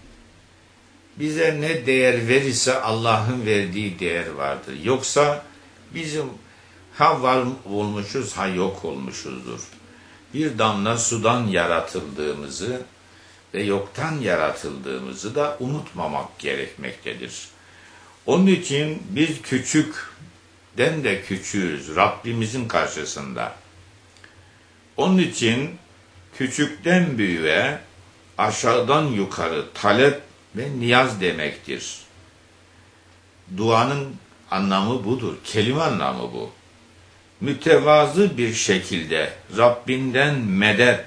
Bize ne değer verirse Allah'ın verdiği değer vardır. Yoksa bizim ha var olmuşuz ha yok olmuşuzdur. Bir damla sudan yaratıldığımızı ve yoktan yaratıldığımızı da unutmamak gerekmektedir. Onun için biz küçükten de küçüğüz Rabbimizin karşısında. Onun için küçükten büyüğe, aşağıdan yukarı talep ve niyaz demektir. Duanın anlamı budur, kelime anlamı bu. Mütevazı bir şekilde Rabbinden medet,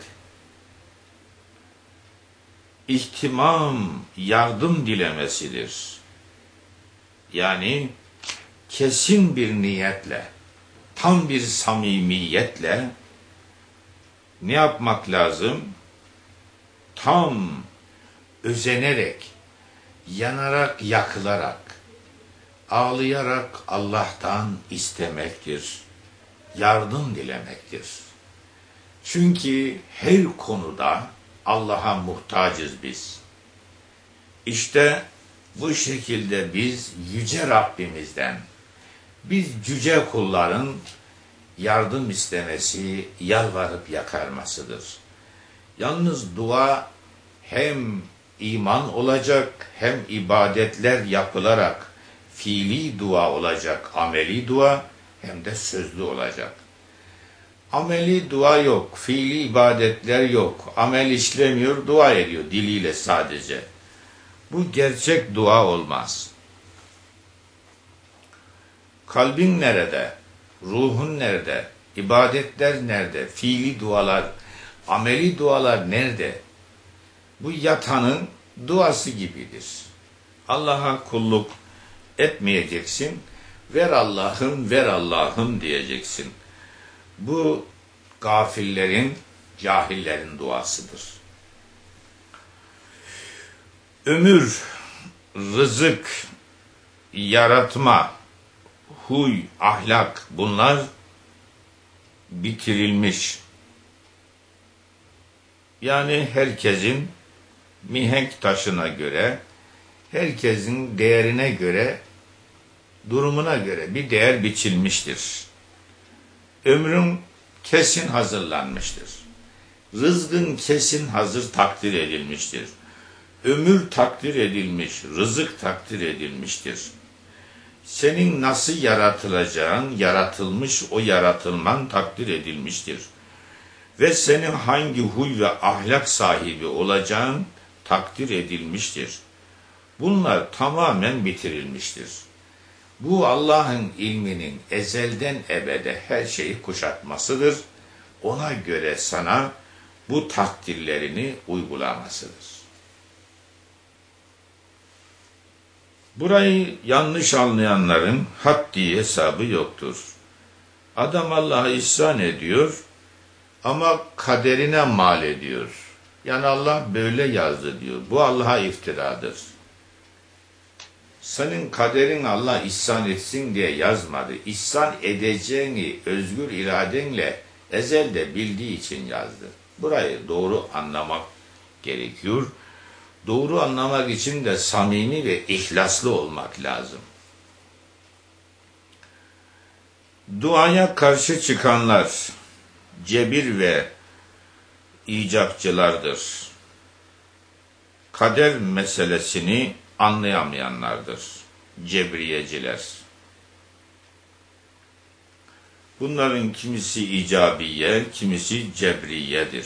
ihtimam, yardım dilemesidir. Yani kesin bir niyetle, tam bir samimiyetle ne yapmak lazım? Tam özenerek, yanarak, yakılarak, ağlayarak Allah'tan istemektir. Yardım dilemektir. Çünkü her konuda Allah'a muhtacız biz. İşte bu şekilde biz yüce Rabbimizden, biz cüce kulların yardım istemesi, yalvarıp yakarmasıdır. Yalnız dua hem iman olacak, hem ibadetler yapılarak fiili dua olacak, ameli dua, hem de sözlü olacak. Ameli dua yok, fiili ibadetler yok, amel işlemiyor, dua ediyor diliyle sadece. Bu gerçek dua olmaz. Kalbin nerede? Ruhun nerede? İbadetler nerede? Fiili dualar, ameli dualar nerede? Bu yatanın duası gibidir. Allah'a kulluk etmeyeceksin. Ver Allah'ım, ver Allah'ım diyeceksin. Bu gafillerin, cahillerin duasıdır. Ömür, rızık, yaratma, huy, ahlak bunlar bitirilmiş. Yani herkesin mihenk taşına göre, herkesin değerine göre, durumuna göre bir değer biçilmiştir. Ömrün kesin hazırlanmıştır. Rızkın kesin hazır takdir edilmiştir. Ömür takdir edilmiş, rızık takdir edilmiştir. Senin nasıl yaratılacağın, yaratılmış o yaratılman takdir edilmiştir. Ve senin hangi huy ve ahlak sahibi olacağın takdir edilmiştir. Bunlar tamamen bitirilmiştir. Bu Allah'ın ilminin ezelden ebede her şeyi kuşatmasıdır. Ona göre sana bu takdirlerini uygulamasıdır. Burayı yanlış anlayanların haddi hesabı yoktur. Adam Allah'a ihsan ediyor ama kaderine mal ediyor. Yani Allah böyle yazdı diyor. Bu Allah'a iftiradır. Senin kaderin Allah ihsan etsin diye yazmadı. İhsan edeceğini özgür iradenle ezelde bildiği için yazdı. Burayı doğru anlamak gerekiyor. Doğru anlamak için de samimi ve ihlaslı olmak lazım. Duaya karşı çıkanlar cebir ve icapçılardır. Kader meselesini anlayamayanlardır. Cebriyeciler. Bunların kimisi icabiye, kimisi cebriyedir.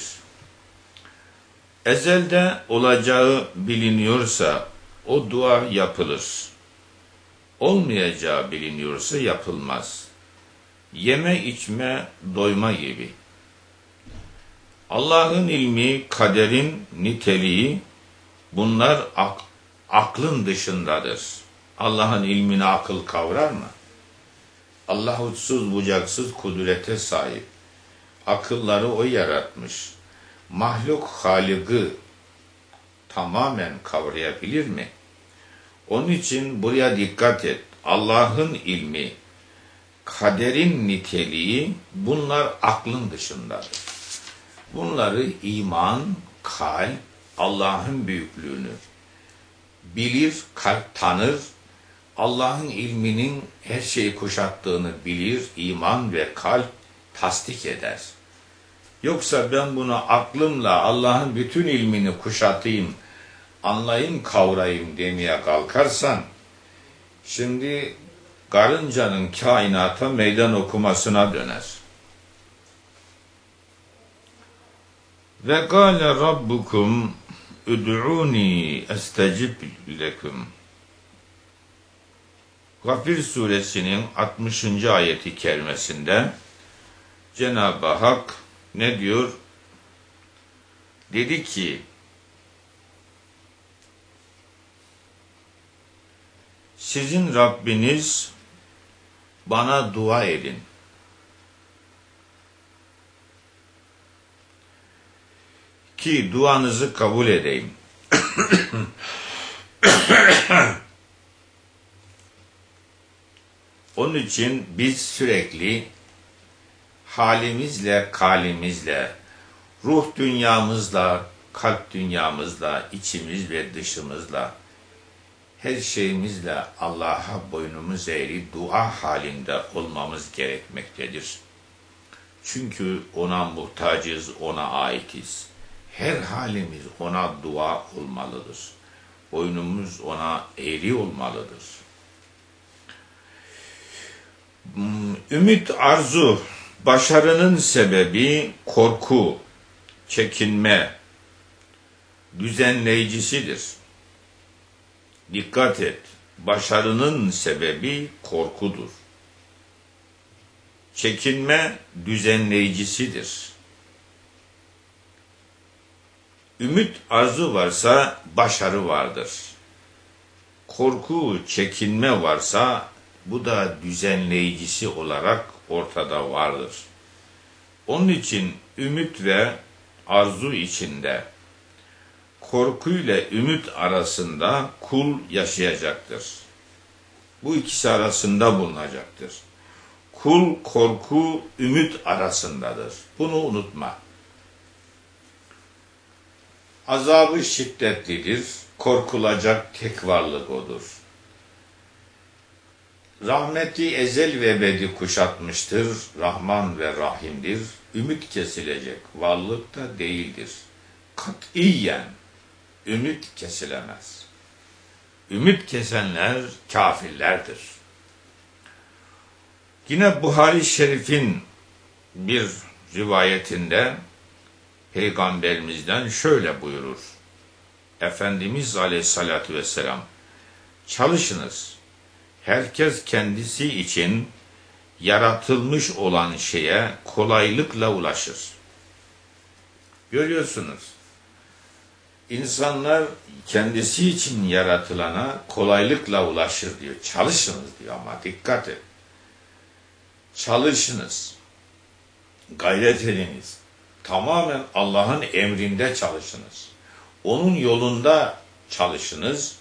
Ezelde olacağı biliniyorsa o dua yapılır. Olmayacağı biliniyorsa yapılmaz. Yeme içme doyma gibi. Allah'ın ilmi, kaderin niteliği bunlar aklın dışındadır. Allah'ın ilmini akıl kavrar mı? Allah uçsuz bucaksız kudrete sahip. Akılları o yaratmış. Mahluk Halık'ı tamamen kavrayabilir mi? Onun için buraya dikkat et. Allah'ın ilmi, kaderin niteliği bunlar aklın dışındadır. Bunları iman, kalp, Allah'ın büyüklüğünü bilir, kalp tanır, Allah'ın ilminin her şeyi kuşattığını bilir, iman ve kalp tasdik eder. Yoksa ben bunu aklımla Allah'ın bütün ilmini kuşatayım, anlayayım, kavrayayım demeye kalkarsan, şimdi karıncanın kainata meydan okumasına döner. Ve kâle rabbukum ud'ûni estecib lekum. Gafir suresinin 60. ayeti kerimesinde Cenab-ı Hak ne diyor? Dedi ki, sizin Rabbiniz bana dua edin. Ki duanızı kabul edeyim. Onun için biz sürekli halimizle, kalimizle, ruh dünyamızla, kalp dünyamızla, içimiz ve dışımızla, her şeyimizle Allah'a boynumuz eğri dua halinde olmamız gerekmektedir. Çünkü ona muhtacız, ona aitiz. Her halimiz ona dua olmalıdır. Boynumuz ona eğri olmalıdır. Ümit, arzu, başarının sebebi korku, çekinme, düzenleyicisidir. Dikkat et, başarının sebebi korkudur. Çekinme düzenleyicisidir. Ümit, arzu varsa başarı vardır. Korku, çekinme varsa bu da düzenleyicisi olarak ortada vardır. Onun için ümit ve arzu içinde, korkuyla ümit arasında kul yaşayacaktır. Bu ikisi arasında bulunacaktır. Kul, korku, ümit arasındadır. Bunu unutma. Azabı şiddetlidir, korkulacak tek varlık odur. Rahmeti ezel ve ebedi kuşatmıştır, Rahman ve Rahim'dir. Ümit kesilecek varlık da değildir. Katiyen ümit kesilemez. Ümit kesenler kafirlerdir. Yine Buhari Şerif'in bir rivayetinde Peygamberimizden şöyle buyurur. Efendimiz Aleyhisselatü Vesselam, çalışınız. Herkes kendisi için yaratılmış olan şeye kolaylıkla ulaşır. Görüyorsunuz, insanlar kendisi için yaratılana kolaylıkla ulaşır diyor. Çalışınız diyor ama dikkat et. Çalışınız. Gayret ediniz. Tamamen Allah'ın emrinde çalışınız. Onun yolunda çalışınız.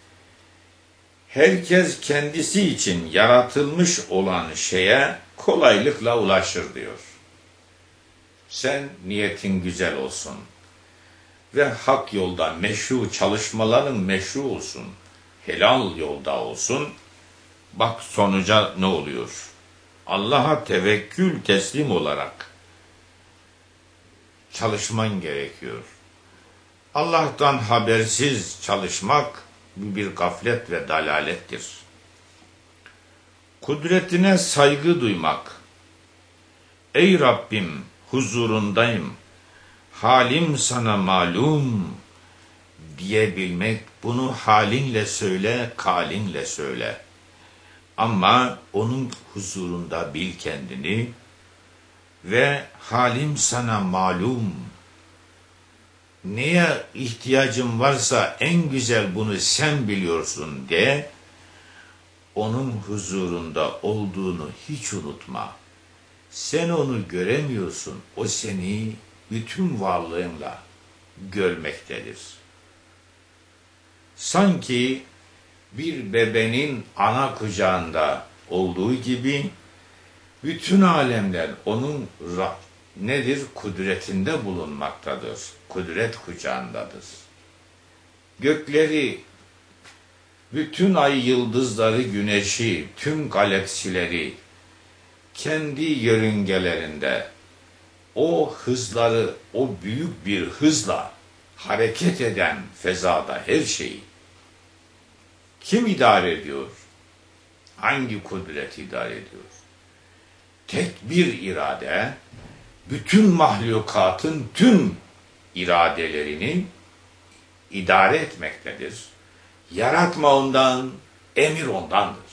Herkes kendisi için yaratılmış olan şeye kolaylıkla ulaşır diyor. Sen niyetin güzel olsun ve hak yolda meşru çalışmaların meşru olsun, helal yolda olsun. Bak sonuca ne oluyor? Allah'a tevekkül teslim olarak çalışman gerekiyor. Allah'tan habersiz çalışmak bir gaflet ve dalalettir. Kudretine saygı duymak. Ey Rabbim, huzurundayım, halim sana malum diyebilmek, bunu halinle söyle, kalinle söyle. Ama onun huzurunda bil kendini ve halim sana malum. Neye ihtiyacın varsa en güzel bunu sen biliyorsun de, onun huzurunda olduğunu hiç unutma. Sen onu göremiyorsun, o seni bütün varlığınla görmektedir. Sanki bir bebeğin ana kucağında olduğu gibi bütün alemler onun nedir? Kudretinde bulunmaktadır. Kudret kucağındadır. Gökleri, bütün ay yıldızları, güneşi, tüm galaksileri kendi yörüngelerinde o hızları, o büyük bir hızla hareket eden fezada her şeyi kim idare ediyor? Hangi kudret idare ediyor? Tek bir irade, bütün mahlukatın tüm iradelerini idare etmektedir. Yaratma ondan, emir ondandır.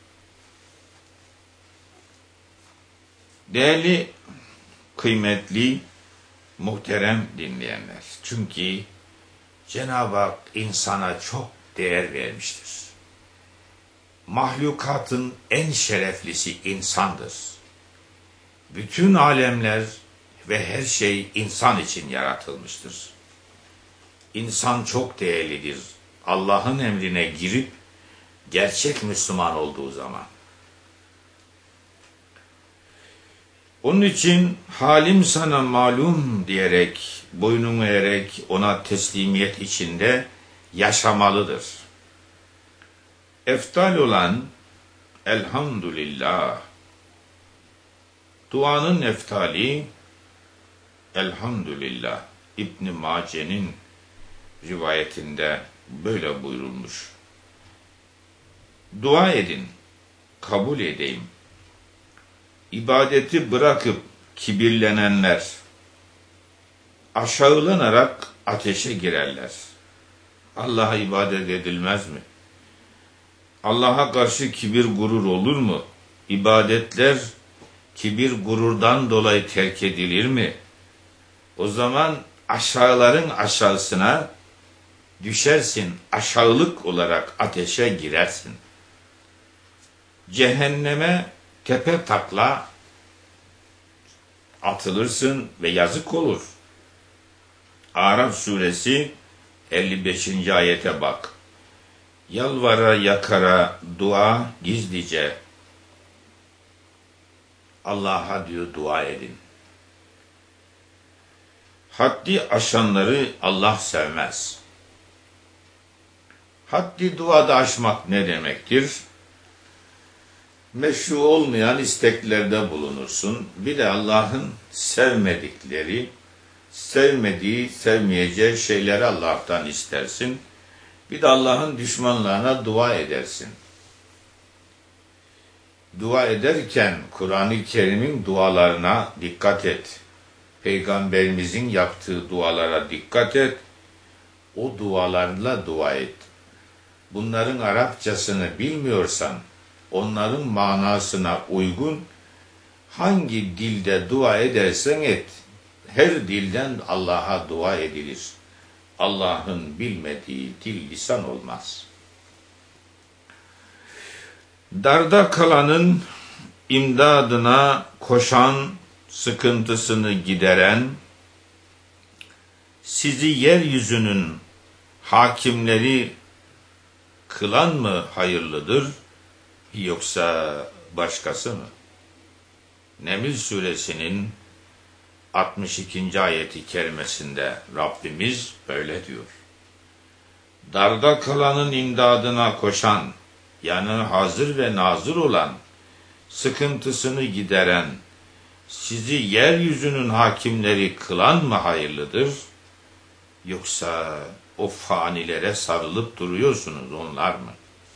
Değerli, kıymetli, muhterem dinleyenler. Çünkü Cenab-ı Hak insana çok değer vermiştir. Mahlukatın en şereflisi insandır. Bütün alemler ve her şey insan için yaratılmıştır. İnsan çok değerlidir. Allah'ın emrine girip gerçek Müslüman olduğu zaman. Onun için halim sana malum diyerek, boynunu eğerek ona teslimiyet içinde yaşamalıdır. Eftal olan elhamdülillah. Duanın eftali elhamdülillah. İbn-i Mace'nin rivayetinde böyle buyurulmuş. Dua edin, kabul edeyim. İbadeti bırakıp kibirlenenler aşağılanarak ateşe girerler. Allah'a ibadet edilmez mi? Allah'a karşı kibir gurur olur mu? İbadetler kibir gururdan dolayı terk edilir mi? O zaman aşağıların aşağısına düşersin, aşağılık olarak ateşe girersin. Cehenneme tepe takla atılırsın ve yazık olur. Araf suresi 55. ayete bak. Yalvara yakara dua gizlice Allah'a diyor dua edin. Haddi aşanları Allah sevmez. Haddi duada aşmak ne demektir? Meşru olmayan isteklerde bulunursun. Bir de Allah'ın sevmedikleri, sevmediği, sevmeyeceği şeyleri Allah'tan istersin. Bir de Allah'ın düşmanlarına dua edersin. Dua ederken Kur'an-ı Kerim'in dualarına dikkat et. Peygamberimizin yaptığı dualara dikkat et. O dualarla dua et. Bunların Arapçasını bilmiyorsan, onların manasına uygun hangi dilde dua edersen et, her dilden Allah'a dua edilir. Allah'ın bilmediği dil lisan olmaz. Darda kalanın imdadına koşan, sıkıntısını gideren, sizi yeryüzünün hakimleri kılan mı hayırlıdır, yoksa başkası mı? Neml suresinin 62. ayeti kerimesinde Rabbimiz böyle diyor. Darda kalanın imdadına koşan, yani hazır ve nazır olan, sıkıntısını gideren, sizi yeryüzünün hakimleri kılan mı hayırlıdır, yoksa o fanilere sarılıp duruyorsunuz onlar mı?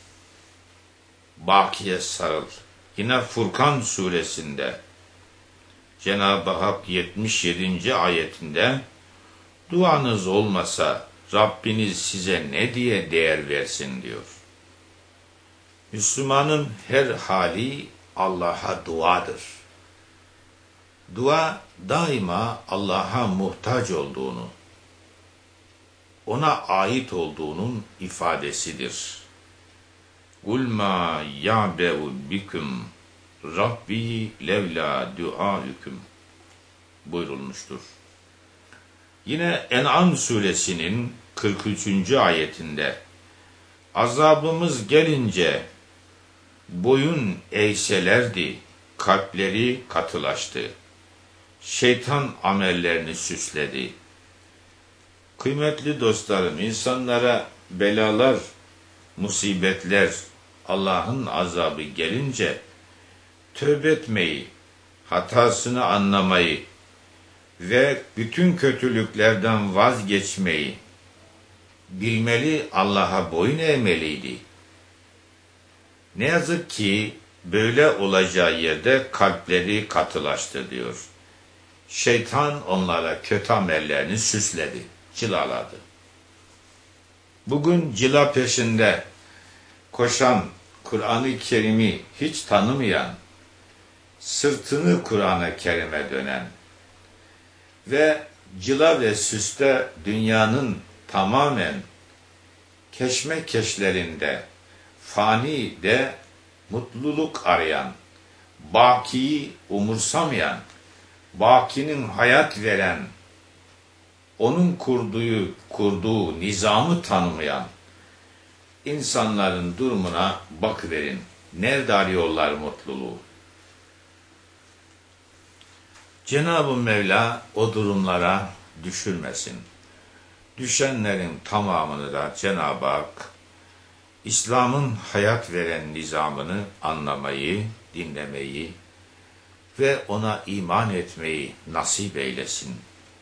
Bakiye sarıl. Yine Furkan suresinde Cenab-ı Hak 77. ayetinde duanız olmasa Rabbiniz size ne diye değer versin diyor. Müslümanın her hali Allah'a duadır. Dua daima Allah'a muhtaç olduğunu, ona ait olduğunun ifadesidir. قُلْ مَا يَعْبَوْ بِكُمْ Rabbi levla duaüküm buyurulmuştur. Yine En'am suresinin 43. ayetinde azabımız gelince boyun eğselerdi, kalpleri katılaştı. Şeytan amellerini süsledi. Kıymetli dostlarım, insanlara belalar, musibetler, Allah'ın azabı gelince tövbe etmeyi, hatasını anlamayı ve bütün kötülüklerden vazgeçmeyi bilmeli, Allah'a boyun eğmeliydi. Ne yazık ki böyle olacağı yerde kalpleri katılaştı diyor. Şeytan onlara kötü amellerini süsledi, cilaladı. Bugün cila peşinde koşan, Kur'an-ı Kerim'i hiç tanımayan, sırtını Kur'an-ı Kerim'e dönen ve cila ve süste dünyanın tamamen keşmekeşlerinde, fani de mutluluk arayan, bakiyi umursamayan, bakinin hayat veren, onun kurduğu nizamı tanımayan insanların durumuna bakıverin. Nerede arıyorlar mutluluğu? Cenab-ı Mevla o durumlara düşürmesin. Düşenlerin tamamını da Cenab-ı Hak İslam'ın hayat veren nizamını anlamayı, dinlemeyi ve ona iman etmeyi nasip eylesin.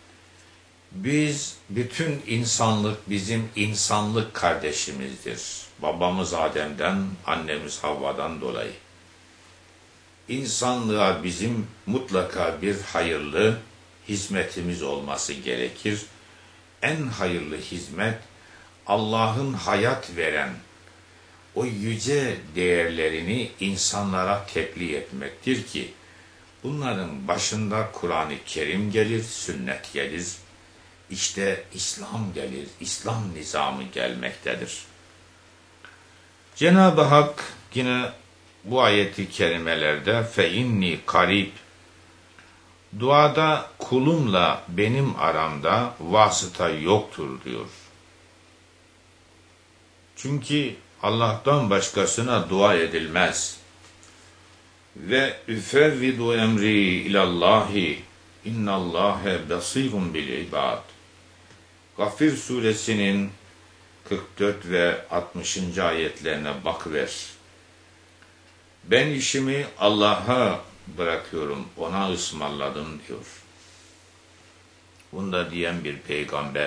Bütün insanlık bizim insanlık kardeşimizdir. Babamız Adem'den, annemiz Havva'dan dolayı. İnsanlığa bizim mutlaka bir hayırlı hizmetimiz olması gerekir. En hayırlı hizmet Allah'ın hayat veren o yüce değerlerini insanlara tebliğ etmektir ki bunların başında Kur'an-ı Kerim gelir, sünnet gelir. İşte İslam gelir, İslam nizamı gelmektedir. Cenab-ı Hak yine bu ayeti kerimelerde fe inni karib, duada kulumla benim aramda vasıta yoktur diyor. Çünkü Allah'tan başkasına dua edilmez. Ve üfevvidu emri ilallahi innallâhe basirun bil ibad. Gafir suresinin 44 ve 60. ayetlerine bakıver. Ben işimi Allah'a bırakıyorum, ona ısmarladım diyor. Bunu da diyen bir peygamber.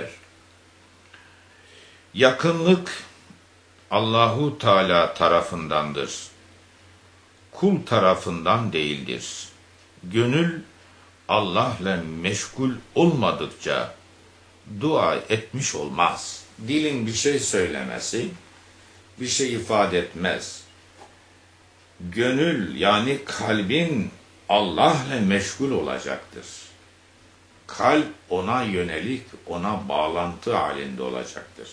Yakınlık Allahu Teala tarafındandır. Kul tarafından değildir. Gönül Allah'la meşgul olmadıkça dua etmiş olmaz. Dilin bir şey söylemesi bir şey ifade etmez. Gönül yani kalbin Allah'la meşgul olacaktır. Kalp ona yönelik, ona bağlantı halinde olacaktır.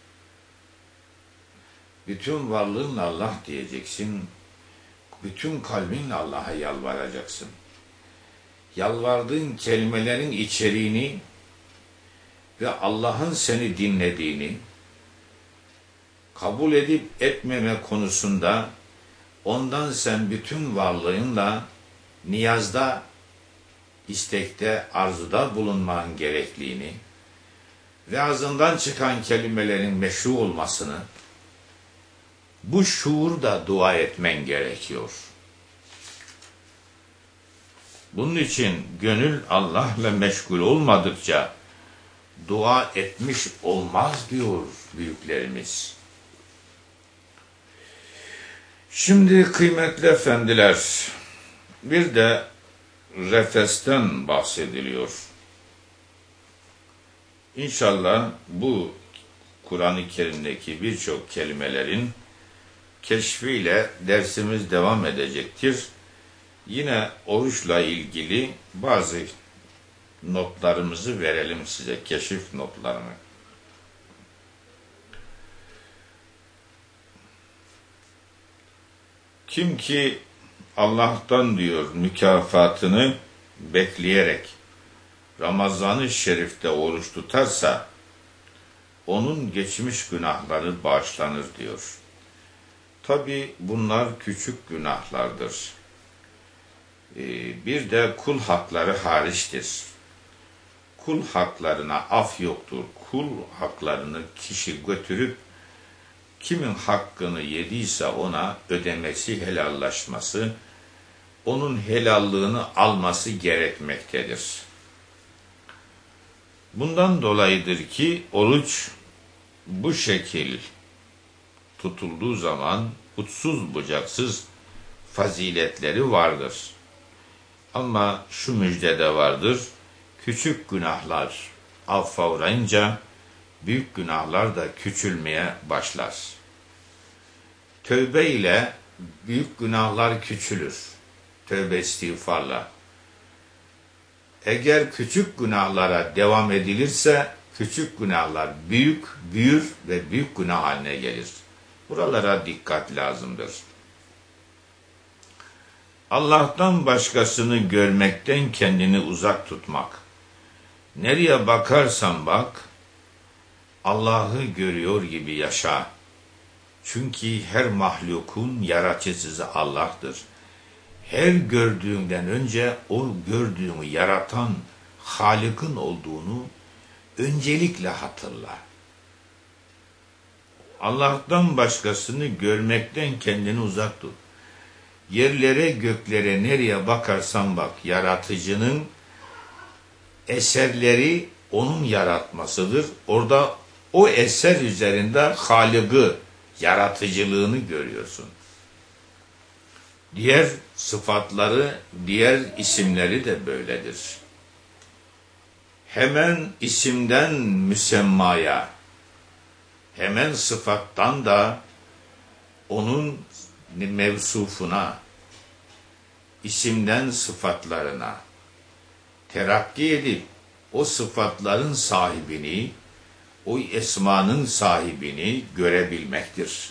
Bütün varlığınla Allah diyeceksin. Bütün kalbinle Allah'a yalvaracaksın. Yalvardığın kelimelerin içeriğini ve Allah'ın seni dinlediğini kabul edip etmeme konusunda ondan sen bütün varlığınla niyazda, istekte, arzuda bulunman gerektiğini ve ağzından çıkan kelimelerin meşru olmasını, bu şuurda dua etmen gerekiyor. Bunun için gönül Allah'la meşgul olmadıkça dua etmiş olmaz diyor büyüklerimiz. Şimdi kıymetli efendiler, bir de refesten bahsediliyor. İnşallah bu Kur'an-ı Kerim'deki birçok kelimelerin keşfiyle dersimiz devam edecektir. Yine oruçla ilgili bazı notlarımızı verelim size, keşif notlarını. Kim ki Allah'tan diyor mükafatını bekleyerek Ramazan-ı Şerif'te oruç tutarsa onun geçmiş günahları bağışlanır diyor. Tabi bunlar küçük günahlardır. Bir de kul hakları hariçtir. Kul haklarına af yoktur. Kul haklarını kişi götürüp kimin hakkını yediyse ona ödemesi, helallaşması, onun helallığını alması gerekmektedir. Bundan dolayıdır ki oruç bu şekil tutulduğu zaman uçsuz bucaksız faziletleri vardır. Ama şu müjde de vardır. küçük günahlar affa uğrayınca büyük günahlar da küçülmeye başlar. Tövbe ile büyük günahlar küçülür. Tövbe istiğfarla. Eğer küçük günahlara devam edilirse küçük günahlar büyür ve büyük günah haline gelir. Buralara dikkat lazımdır. Allah'tan başkasını görmekten kendini uzak tutmak. Nereye bakarsan bak, Allah'ı görüyor gibi yaşa. Çünkü her mahlukun yaratıcısı Allah'tır. Her gördüğünden önce o gördüğünü yaratan Halık'ın olduğunu öncelikle hatırla. Allah'tan başkasını görmekten kendini uzak tut. Yerlere, göklere nereye bakarsan bak, yaratıcının eserleri onun yaratmasıdır. Orada o eser üzerinde Halık'ı, yaratıcılığını görüyorsun. Diğer sıfatları, diğer isimleri de böyledir. Hemen isimden müsemmaya, hemen sıfattan da onun mevsufuna, isimden sıfatlarına terakki edip o sıfatların sahibini, o esmanın sahibini görebilmektir.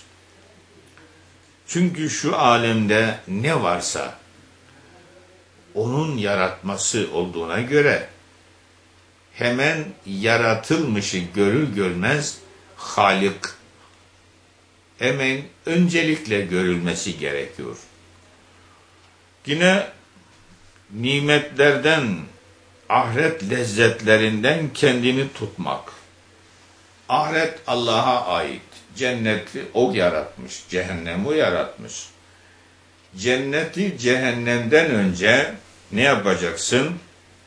Çünkü şu alemde ne varsa onun yaratması olduğuna göre hemen yaratılmışı görür görmez Halık hemen öncelikle görülmesi gerekiyor. Yine nimetlerden, ahiret lezzetlerinden kendini tutmak. Ahiret Allah'a ait. Cenneti o yaratmış, cehennemi o yaratmış. Cenneti cehennemden önce ne yapacaksın?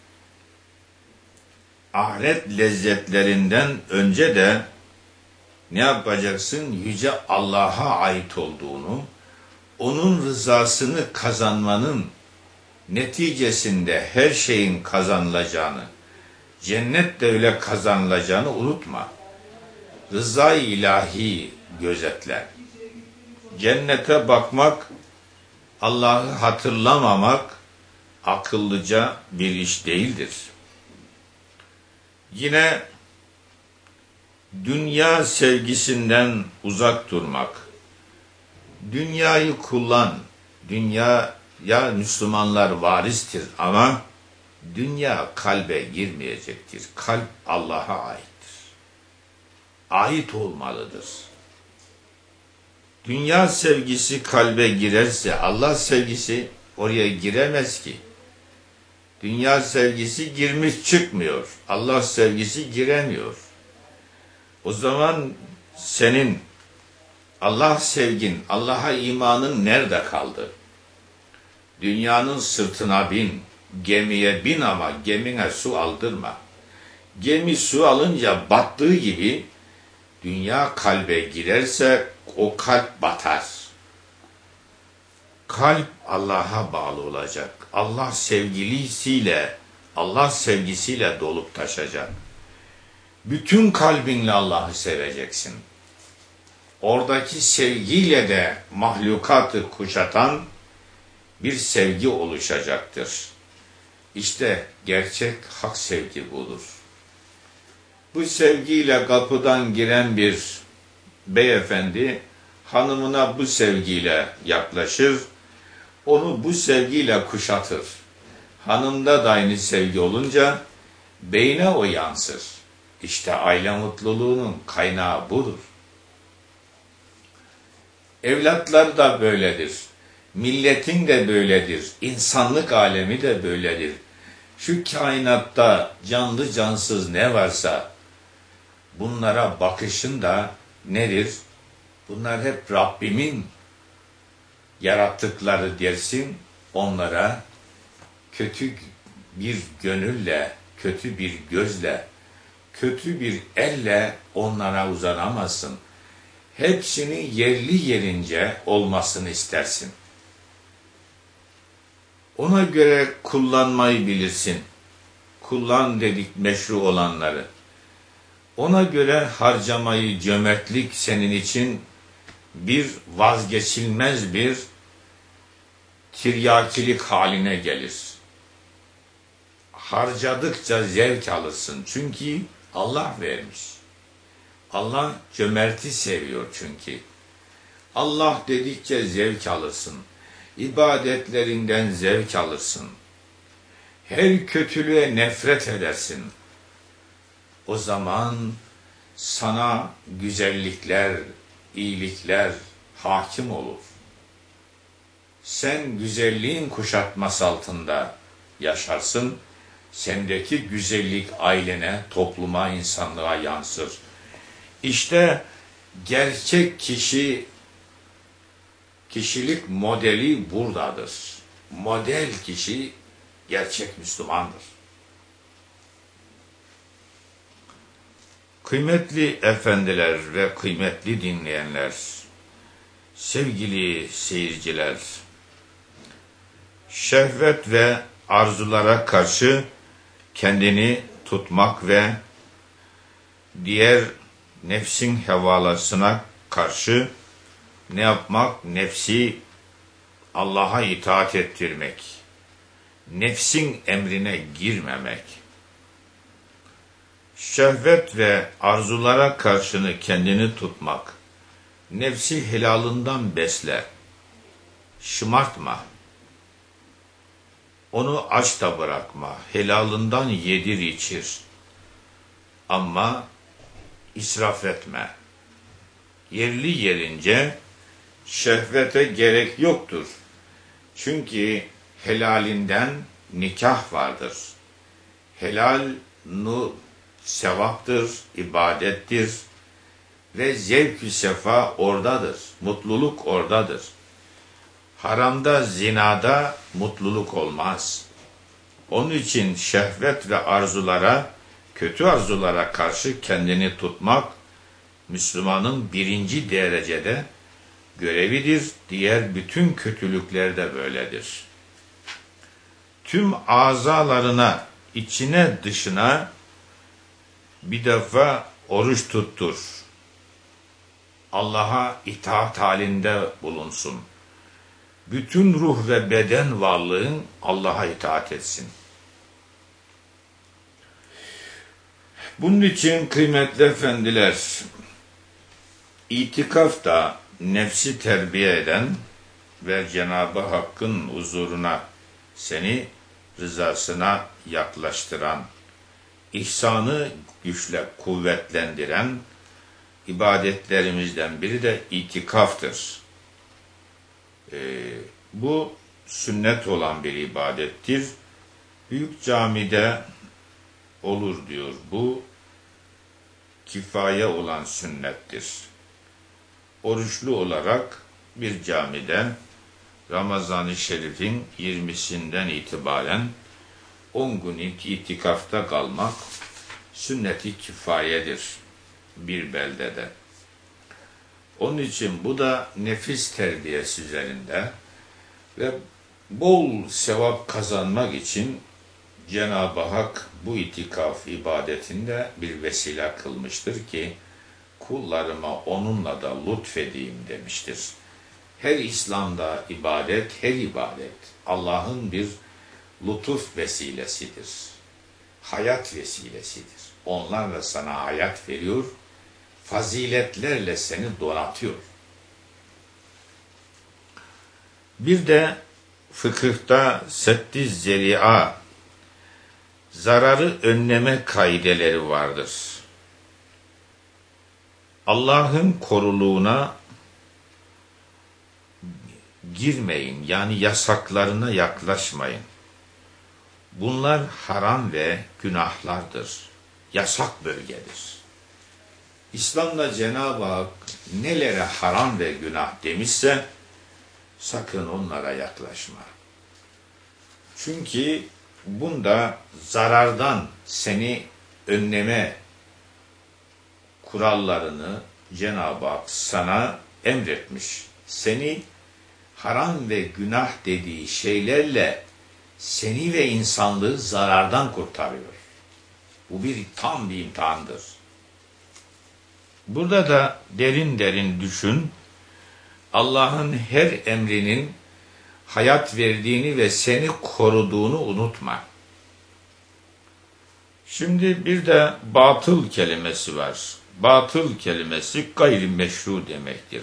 Ahiret lezzetlerinden önce de ne yapacaksın? Yüce Allah'a ait olduğunu, onun rızasını kazanmanın neticesinde her şeyin kazanılacağını, cennet de öyle kazanılacağını unutma. Rıza-i ilahi gözetle. Cennete bakmak, Allah'ı hatırlamamak akıllıca bir iş değildir. Yine dünya sevgisinden uzak durmak. Dünyayı kullan. Dünya ya Müslümanlar varistir ama dünya kalbe girmeyecektir. Kalp Allah'a aittir. Ait olmalıdır. Dünya sevgisi kalbe girerse Allah sevgisi oraya giremez ki. Dünya sevgisi girmiş çıkmıyor. Allah sevgisi giremiyor. O zaman senin Allah sevgin, Allah'a imanın nerede kaldı? Dünyanın sırtına bin, gemiye bin ama gemine su aldırma. Gemi su alınca battığı gibi dünya kalbe girerse o kalp batar. Kalp Allah'a bağlı olacak. Allah sevgisiyle dolup taşacak. Bütün kalbinle Allah'ı seveceksin. Oradaki sevgiyle de mahlukatı kuşatan bir sevgi oluşacaktır. İşte gerçek hak sevgi budur. Bu sevgiyle kapıdan giren bir beyefendi hanımına bu sevgiyle yaklaşır, onu bu sevgiyle kuşatır. Hanımda da aynı sevgi olunca beyne o yansır. İşte aile mutluluğunun kaynağı budur. Evlatlar da böyledir. Milletin de böyledir. İnsanlık alemi de böyledir. Şu kainatta canlı cansız ne varsa bunlara bakışın da nedir? Bunlar hep Rabbimin yarattıkları dersin. Onlara kötü bir gönülle, kötü bir gözle, kötü bir elle onlara uzanamazsın. Hepsini yerli yerince olmasını istersin. Ona göre kullanmayı bilirsin. kullan dedik meşru olanları. Ona göre harcamayı, cömertlik senin için bir vazgeçilmez bir tiryakilik haline gelir. Harcadıkça zevk alırsın. Çünkü Allah vermiş. Allah cömerti seviyor çünkü. Allah dedikçe zevk alırsın. İbadetlerinden zevk alırsın. Her kötülüğe nefret edersin. O zaman sana güzellikler, iyilikler hakim olur. Sen güzelliğin kuşatması altında yaşarsın. Sendeki güzellik ailene, topluma, insanlığa yansır. İşte gerçek kişilik modeli buradadır. Model kişi gerçek Müslümandır. Kıymetli efendiler ve kıymetli dinleyenler, sevgili seyirciler, şehvet ve arzulara karşı kendini tutmak ve diğer nefsin hevalarına karşı ne yapmak? Nefsi Allah'a itaat ettirmek, nefsin emrine girmemek. Şehvet ve arzulara karşını kendini tutmak, nefsi helalından besle, şımartma, onu aç da bırakma, helalından yedir içir. Ama israf etme. Yerli yerince şehvete gerek yoktur. Çünkü helalinden nikah vardır. Helal sevaptır, ibadettir ve zevk-ü sefa oradadır. Mutluluk oradadır. Haramda, zinada mutluluk olmaz. Onun için şehvet ve arzulara, kötü arzulara karşı kendini tutmak, Müslümanın birinci derecede görevidir. Diğer bütün kötülükler de böyledir. Tüm azalarına, içine dışına bir defa oruç tuttur. Allah'a itaat halinde bulunsun. Bütün ruh ve beden varlığın Allah'a itaat etsin. Bunun için kıymetli efendiler, itikaf da nefsi terbiye eden ve Cenab-ı Hakk'ın huzuruna seni rızasına yaklaştıran, ihsanı güçle kuvvetlendiren ibadetlerimizden biri de itikaftır. Bu sünnet olan bir ibadettir. Büyük camide olur diyor. Bu kifaye olan sünnettir. Oruçlu olarak bir camide Ramazan-ı Şerif'in 20'sinden itibaren 10 gün itikafta kalmak sünnet-i kifayedir bir beldede. Onun için bu da nefis terbiyesi üzerinde ve bol sevap kazanmak için Cenab-ı Hak bu itikaf ibadetinde bir vesile kılmıştır ki kullarıma onunla da lütfedeyim demiştir. Her İslam'da ibadet, her ibadet Allah'ın bir lütuf vesilesidir. Hayat vesilesidir. Onlarla sana hayat veriyor, faziletlerle seni donatıyor. Bir de fıkıhta seddi zeri'a, zararı önleme kaideleri vardır. Allah'ın koruluğuna girmeyin, yani yasaklarına yaklaşmayın. Bunlar haram ve günahlardır. Yasak bölgedir. İslam'da Cenab-ı Hak nelere haram ve günah demişse sakın onlara yaklaşma. Çünkü bunda zarardan seni önleme kurallarını Cenab-ı Hak sana emretmiş. Seni haram ve günah dediği şeylerle seni ve insanlığı zarardan kurtarıyor. Bu tam bir imtihandır. Burada da derin derin düşün. Allah'ın her emrinin hayat verdiğini ve seni koruduğunu unutma. Şimdi bir de batıl kelimesi var. Batıl kelimesi gayrimeşru demektir.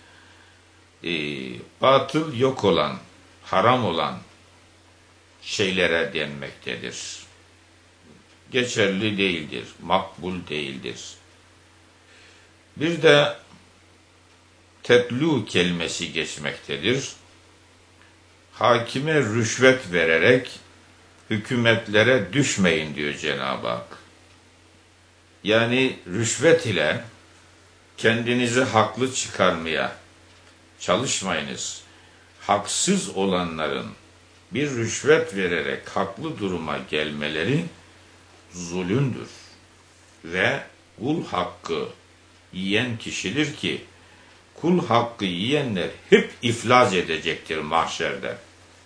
Batıl yok olan, haram olan şeylere denmektedir. Geçerli değildir, makbul değildir. Bir de tetlu kelimesi geçmektedir. Hakime rüşvet vererek hükümetlere düşmeyin diyor Cenab-ı Hak. Yani rüşvet ile kendinizi haklı çıkarmaya çalışmayınız. Haksız olanların bir rüşvet vererek haklı duruma gelmeleri zulümdür. Ve kul hakkı yiyen kişidir ki, kul hakkı yiyenler hep iflas edecektir mahşerde.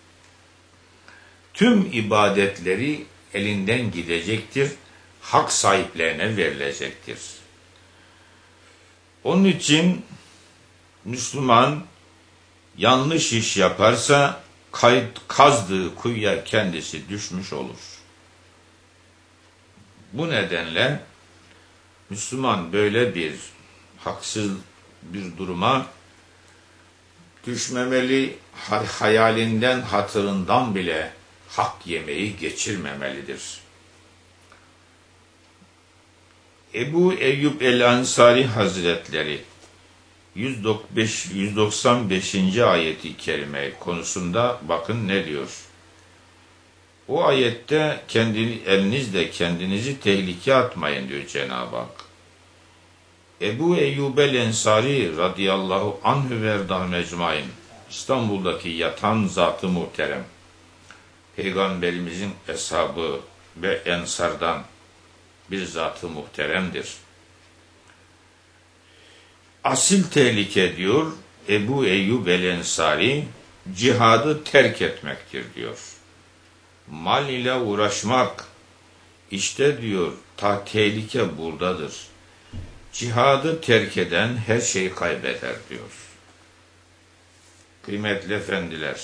Tüm ibadetleri elinden gidecektir, hak sahiplerine verilecektir. Onun için Müslüman yanlış iş yaparsa kazdığı kuyuya kendisi düşmüş olur. Bu nedenle Müslüman böyle bir haksız bir duruma düşmemeli, hayalinden, hatırından bile hak yemeği geçirmemelidir. Ebu Eyyub el-Ensari Hazretleri 195. ayeti kerime konusunda bakın ne diyor. O ayette elinizle kendinizi tehlikeye atmayın diyor Cenab-ı Hak. Ebu Eyyub el-Ensari radıyallahu anhü verdah mecmain, İstanbul'daki yatan zat-ı muhterem, Peygamberimizin eshabı ve ensardan bir zat-ı muhteremdir. Asil tehlike diyor Ebu Eyyub el-Ensari, cihadı terk etmektir diyor. Mal ile uğraşmak, işte diyor tehlike buradadır. Cihadı terk eden her şeyi kaybeder diyor. Kıymetli efendiler,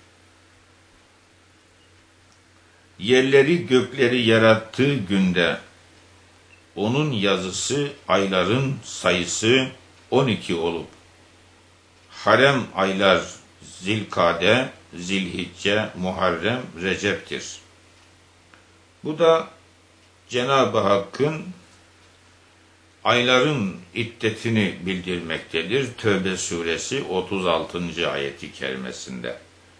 yerleri gökleri yarattığı günde onun yazısı ayların sayısı 12 olup harem aylar Zilkade, Zilhicce, Muharrem, Recep'tir. Bu da Cenab-ı Hakk'ın ayların iddetini bildirmektedir. Tövbe suresi 36. ayeti kerimesinde.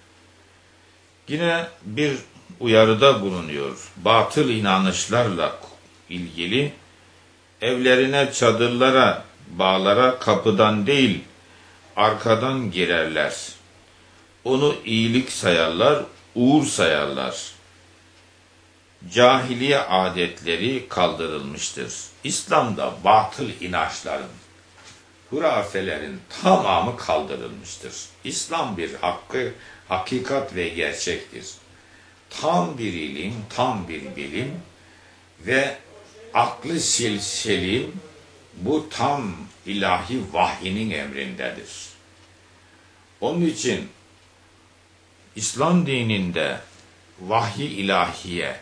Yine bir uyarıda bulunuyor. Batıl inanışlarla ilgili evlerine, çadırlara, bağlara kapıdan değil arkadan girerler. Onu iyilik sayarlar, uğur sayarlar. Cahiliye adetleri kaldırılmıştır. İslam'da batıl inançların, hurafelerin tamamı kaldırılmıştır. İslam bir hakikat ve gerçektir. Tam bir ilim, tam bir bilim ve aklı selim, bu tam ilahi vahyinin emrindedir. Onun için İslam dininde vahyi ilahiye,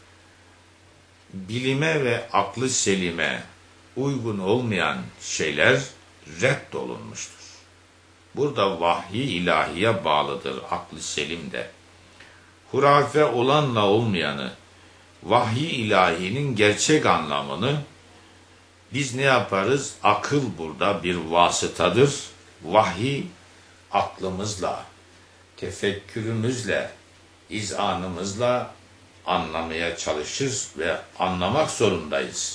bilime ve aklı selime uygun olmayan şeyler reddolunmuştur. Burada vahyi ilahiye bağlıdır aklı selim de. Hurafe olanla olmayanı, vahyi ilahinin gerçek anlamını biz ne yaparız? Akıl burada bir vasıtadır. Vahiy aklımızla, tefekkürümüzle, izanımızla anlamaya çalışır ve anlamak zorundayız.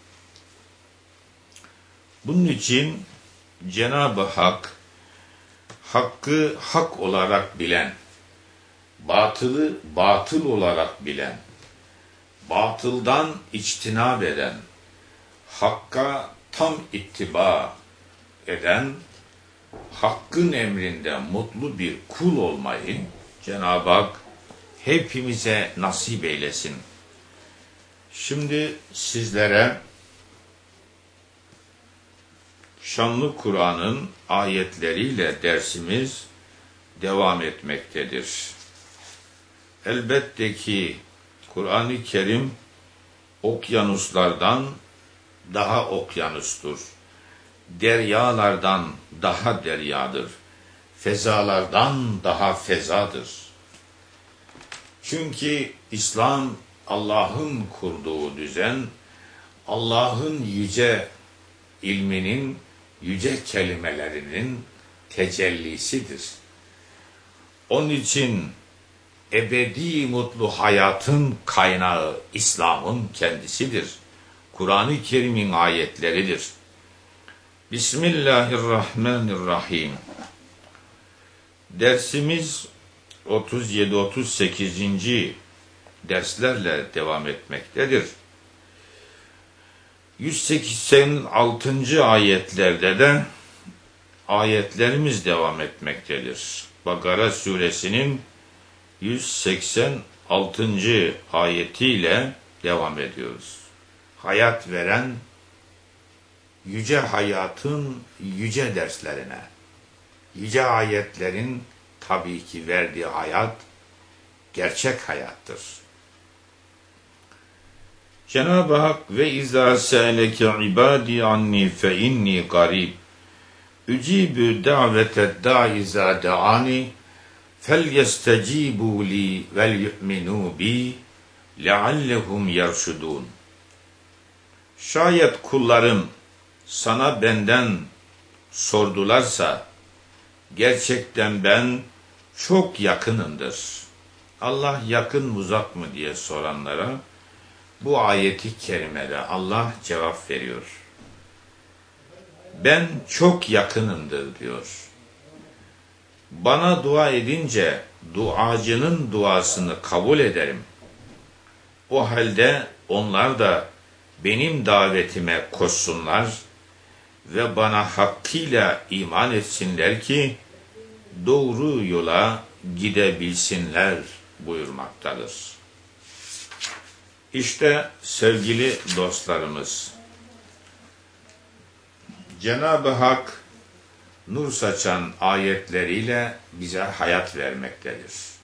Bunun için Cenab-ı Hak, hakkı hak olarak bilen, batılı batıl olarak bilen, batıldan içtinab eden, hakka tam ittiba eden, hakkın emrinde mutlu bir kul olmayı Cenab-ı Hak hepimize nasip eylesin. Şimdi sizlere şanlı Kur'an'ın ayetleriyle dersimiz devam etmektedir. Elbette ki Kur'an-ı Kerim okyanuslardan daha okyanustur. Deryalardan daha deryadır. Fezalardan daha fezadır. Çünkü İslam Allah'ın kurduğu düzen, Allah'ın yüce ilminin, yüce kelimelerinin tecellisidir. Onun için ebedi mutlu hayatın kaynağı İslam'ın kendisidir. Kur'an-ı Kerim'in ayetleridir. Bismillahirrahmanirrahim. Dersimiz 37-38. derslerle devam etmektedir. 186. ayetlerde de ayetlerimiz devam etmektedir. Bakara suresinin 186. ayetiyle devam ediyoruz. Hayat veren yüce hayatın yüce derslerine, yüce ayetlerin tabii ki verdiği hayat gerçek hayattır. Cenab-ı Hak ve izâ se'eleke ibâdî annî fe innî garîb ücîbü daveted dâ'i izâ da'ani felyestecîbû lî vel yu'minû bî leallehum yerşudûn. Şayet kullarım sana benden sordularsa gerçekten ben çok yakınımdır. Allah yakın mı uzak mı diye soranlara bu ayeti kerimede Allah cevap veriyor. Ben çok yakınımdır diyor. Bana dua edince duacının duasını kabul ederim. O halde onlar da benim davetime koşsunlar ve bana hakkıyla iman etsinler ki doğru yola gidebilsinler buyurmaktadır. İşte sevgili dostlarımız, Cenab-ı Hak nur saçan ayetleriyle bize hayat vermektedir.